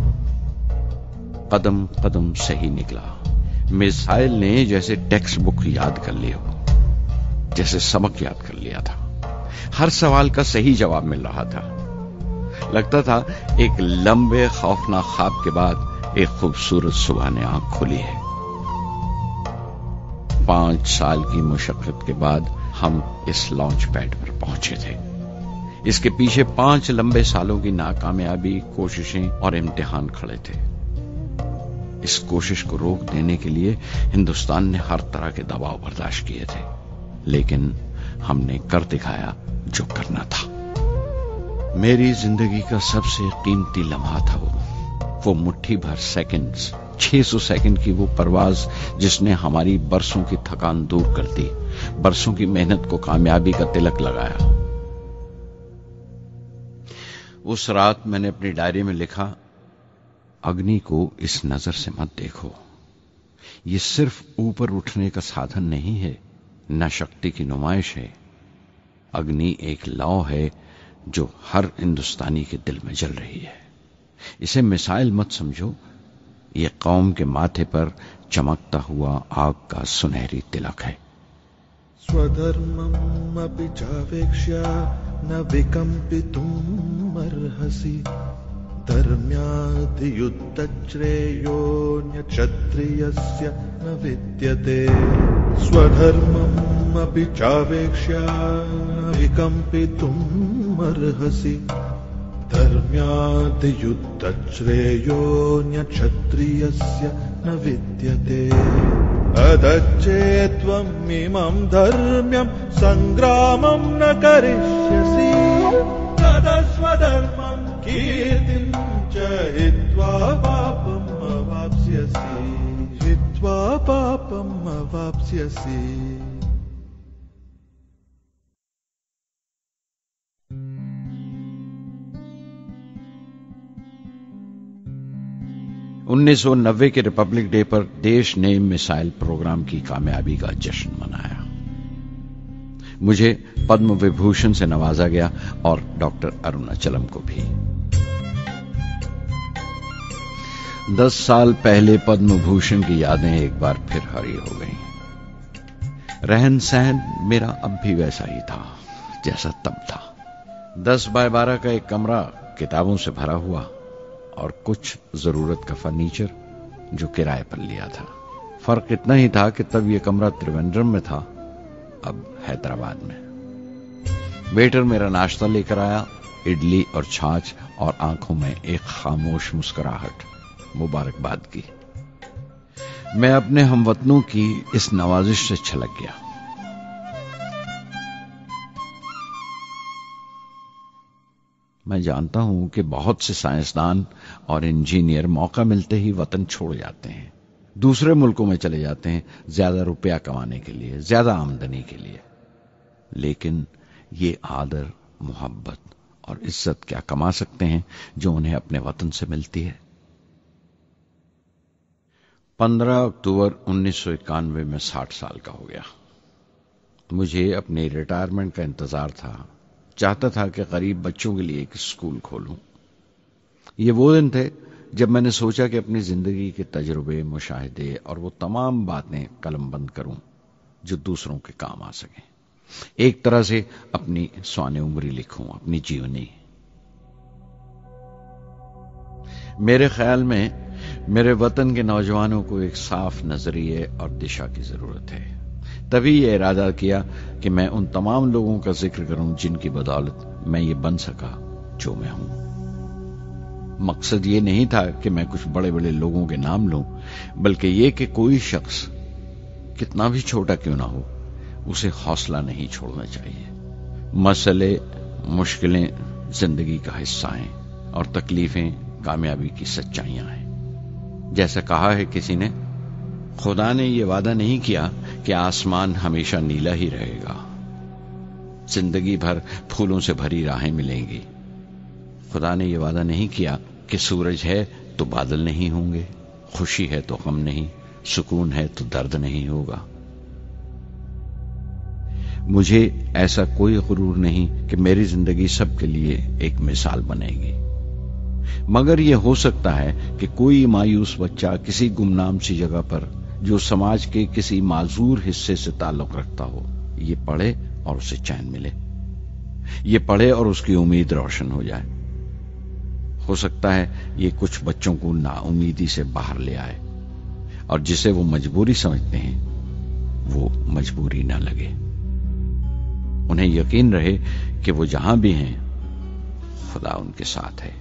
قدم قدم صحیح نکلا. میزائل نے جیسے ٹیکسٹ بک یاد کر لی ہو، جیسے سبق یاد کر لیا تھا. ہر سوال کا صحیح جواب مل رہا تھا. لگتا تھا ایک لمبے خوفناک خواب کے بعد ایک خوبصورت صبح نے آنکھ کھولی ہے. پانچ سال کی مشقت کے بعد ہم اس لانچ پیڈ پر پہنچے تھے. اس کے پیچھے پانچ لمبے سالوں کی ناکامیابی، کوششیں اور امتحان کھڑے تھے. اس کوشش کو روک دینے کے لیے ہندوستان نے ہر طرح کے دباؤ برداشت کیے تھے، لیکن ہم نے کر دکھایا جو کرنا تھا. میری زندگی کا سب سے قیمتی لمحہ تھا وہ وہ مٹھی بھر سیکنڈز، چھ سو سیکنڈ کی وہ پرواز جس نے ہماری برسوں کی تھکان دور کر دی، برسوں کی محنت کو کامیابی کا تلک لگایا. اس رات میں نے اپنی ڈائری میں لکھا، اگنی کو اس نظر سے مت دیکھو. یہ صرف اوپر اٹھنے کا سادھن نہیں ہے، نہ شکتی کی نمائش ہے. اگنی ایک لو ہے جو ہر ہندوستانی کے دل میں جل رہی ہے. اسے مثال مت سمجھو، یہ قوم کے ماتھے پر چمکتا ہوا آگ کا سنہری تلک ہے. स्वधर्मम् अपि चावेक्ष्य न विकम्पितुम् अर्हसि धर्म्याधियुद्धश्रेयोऽन्यक्षत्रियस्य न विद्यते. स्वधर्मम् अपि चावेक्ष्य न विकम्पितुम् अर्हसि धर्म्याधियुद्धश्रेयोऽन्यक्षत्रियस्य न विद्यते. अदच्चेत्त्वम् इमम् धर्म्यम् सङ्ग्रामम् न करिष्यसि तदस्वधर्मम् कीर्तिम् च हित्वा पापम् अवाप्स्यसि हित्वा पापम् अवाप्स्यसि. انیس سو نوے کے ریپبلک ڈے پر دیش نے میسائل پروگرام کی کامیابی کا جشن منایا. مجھے پدم وبھوشن سے نوازا گیا اور ڈاکٹر اروناچلم کو بھی. دس سال پہلے پدم بھوشن کی یادیں ایک بار پھر ہری ہو گئیں. رہن سہن میرا اب بھی ویسا ہی تھا جیسا تب تھا. دس بائی بارہ کا ایک کمرہ کتابوں سے بھرا ہوا اور کچھ ضرورت کا فرنیچر جو کرائے پر لیا تھا. فرق اتنا ہی تھا کہ تب یہ کمرہ تریوینڈرم میں تھا، اب حیدرآباد میں. ویٹر میرا ناشتہ لے کر آیا، اڈلی اور چھاچھ، اور آنکھوں میں ایک خاموش مسکراہٹ. مبارکباد کی. میں اپنے ہم وطنوں کی اس نوازش سے چھلک گیا. میں جانتا ہوں کہ بہت سے سائنسدان اور انجینئر موقع ملتے ہی وطن چھوڑ جاتے ہیں، دوسرے ملکوں میں چلے جاتے ہیں زیادہ روپیہ کمانے کے لیے، زیادہ آمدنی کے لیے. لیکن یہ آدر، محبت اور عزت کیا کما سکتے ہیں جو انہیں اپنے وطن سے ملتی ہے؟ پندرہ اکتوبر انیس سو اکانوے میں ساٹھ سال کا ہو گیا. مجھے اپنی ریٹائرمنٹ کا انتظار تھا. چاہتا تھا کہ غریب بچوں کے لیے ایک اسکول کھولوں. یہ وہ دن تھے جب میں نے سوچا کہ اپنی زندگی کے تجربے، مشاہدے اور وہ تمام باتیں قلم بند کروں جو دوسروں کے کام آ سکیں. ایک طرح سے اپنی سوانح عمری لکھوں، اپنی جیونی. میرے خیال میں میرے وطن کے نوجوانوں کو ایک صاف نظریے اور دشا کی ضرورت ہے. تبھی یہ ارادہ کیا کہ میں ان تمام لوگوں کا ذکر کروں جن کی بدولت میں یہ بن سکا جو میں ہوں. مقصد یہ نہیں تھا کہ میں کچھ بڑے بڑے لوگوں کے نام لوں، بلکہ یہ کہ کوئی شخص کتنا بھی چھوٹا کیوں نہ ہو اسے حوصلہ نہیں چھوڑنا چاہیے. مسئلے مشکلیں زندگی کا حصہ ہیں اور تکلیفیں کامیابی کی سچائیاں ہیں. جیسا کہا ہے کسی نے، خدا نے یہ وعدہ نہیں کیا کہ آسمان ہمیشہ نیلا ہی رہے گا، زندگی بھر پھولوں سے بھری راہیں ملیں گی. خدا نے یہ وعدہ نہیں کیا کہ سورج ہے تو بادل نہیں ہوں گے، خوشی ہے تو غم نہیں، سکون ہے تو درد نہیں ہوگا. مجھے ایسا کوئی غرور نہیں کہ میری زندگی سب کے لیے ایک مثال بنے گی، مگر یہ ہو سکتا ہے کہ کوئی مایوس بچہ کسی گمنام سی جگہ پر جو سماج کے کسی معذور حصے سے تعلق رکھتا ہو یہ پڑھے اور اسے چین ملے، یہ پڑھے اور اس کی امید روشن ہو جائے. ہو سکتا ہے یہ کچھ بچوں کو نا امیدی سے باہر لے آئے اور جسے وہ مجبوری سمجھتے ہیں وہ مجبوری نہ لگے. انہیں یقین رہے کہ وہ جہاں بھی ہیں خدا ان کے ساتھ ہے.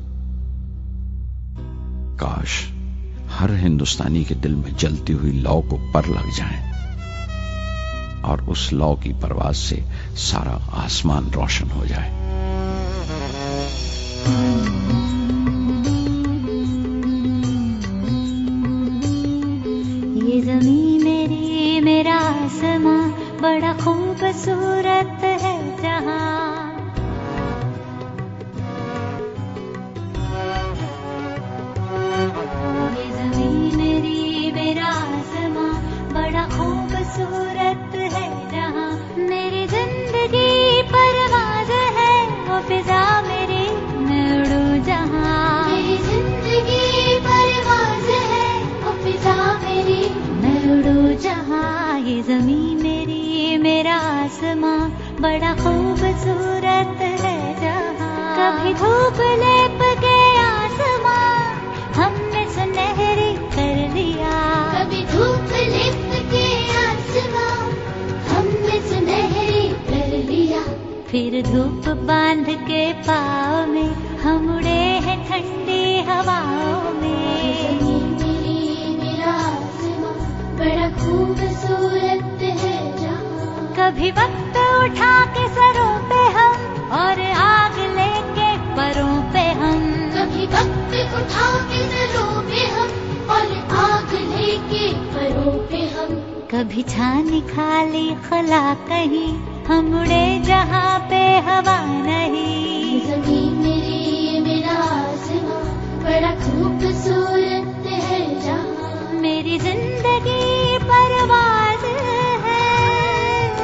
کاش ہر ہندوستانی کے دل میں جلتی ہوئی لو کو پر لگ جائیں اور اس لو کی پرواز سے سارا آسمان روشن ہو جائے. یہ زمین میری میرا آسماں بڑا خوبصورت ہے جہاں. یہ زمین میری میرا آسماں بڑا خوبصورت ہے جہاں. میری زندگی پرواز ہے وہ فضا میری میں اڑوں جہاں. میری زندگی پرواز ہے وہ فضا میری میں اڑوں جہاں. یہ زمین میری میرا آسماں بڑا خوبصورت ہے جہاں. کبھی دھوپ لیپ کے آسماں ہم نے سنہری کر دیا. کبھی دھوپ لیپ کے آسماں ہم نے سنہری کر لیا. پھر دھوپ باندھ کے پاؤں میں ہم اڑے ہیں ٹھنڈی ہواؤں میں. زمین میری میرا آسماں بڑا خوبصورت ہے جہاں. کبھی وقت اٹھا کے سروں پہ ہم اور آگ لے کے پروں پہ ہم. کبھی وقت اٹھا کے سروں پہ ہم اور آگ لے کے پروں پہ ہم. کبھی چھانی کھالی خلا کہیں ہم اڑے جہاں پہ ہوا نہیں. زمین میری میرا آسماں بڑا خوبصورت ہے جہاں. میری زندگی پرواز ہے،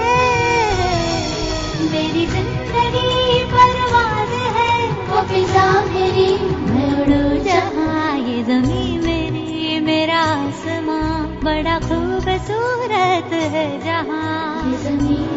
میری زندگی پرواز ہے وہ فضا میری میں اڑوں جہاں. یہ زمین میری میرا آسماں بڑا خوبصورت ہے جہاں. یہ زمین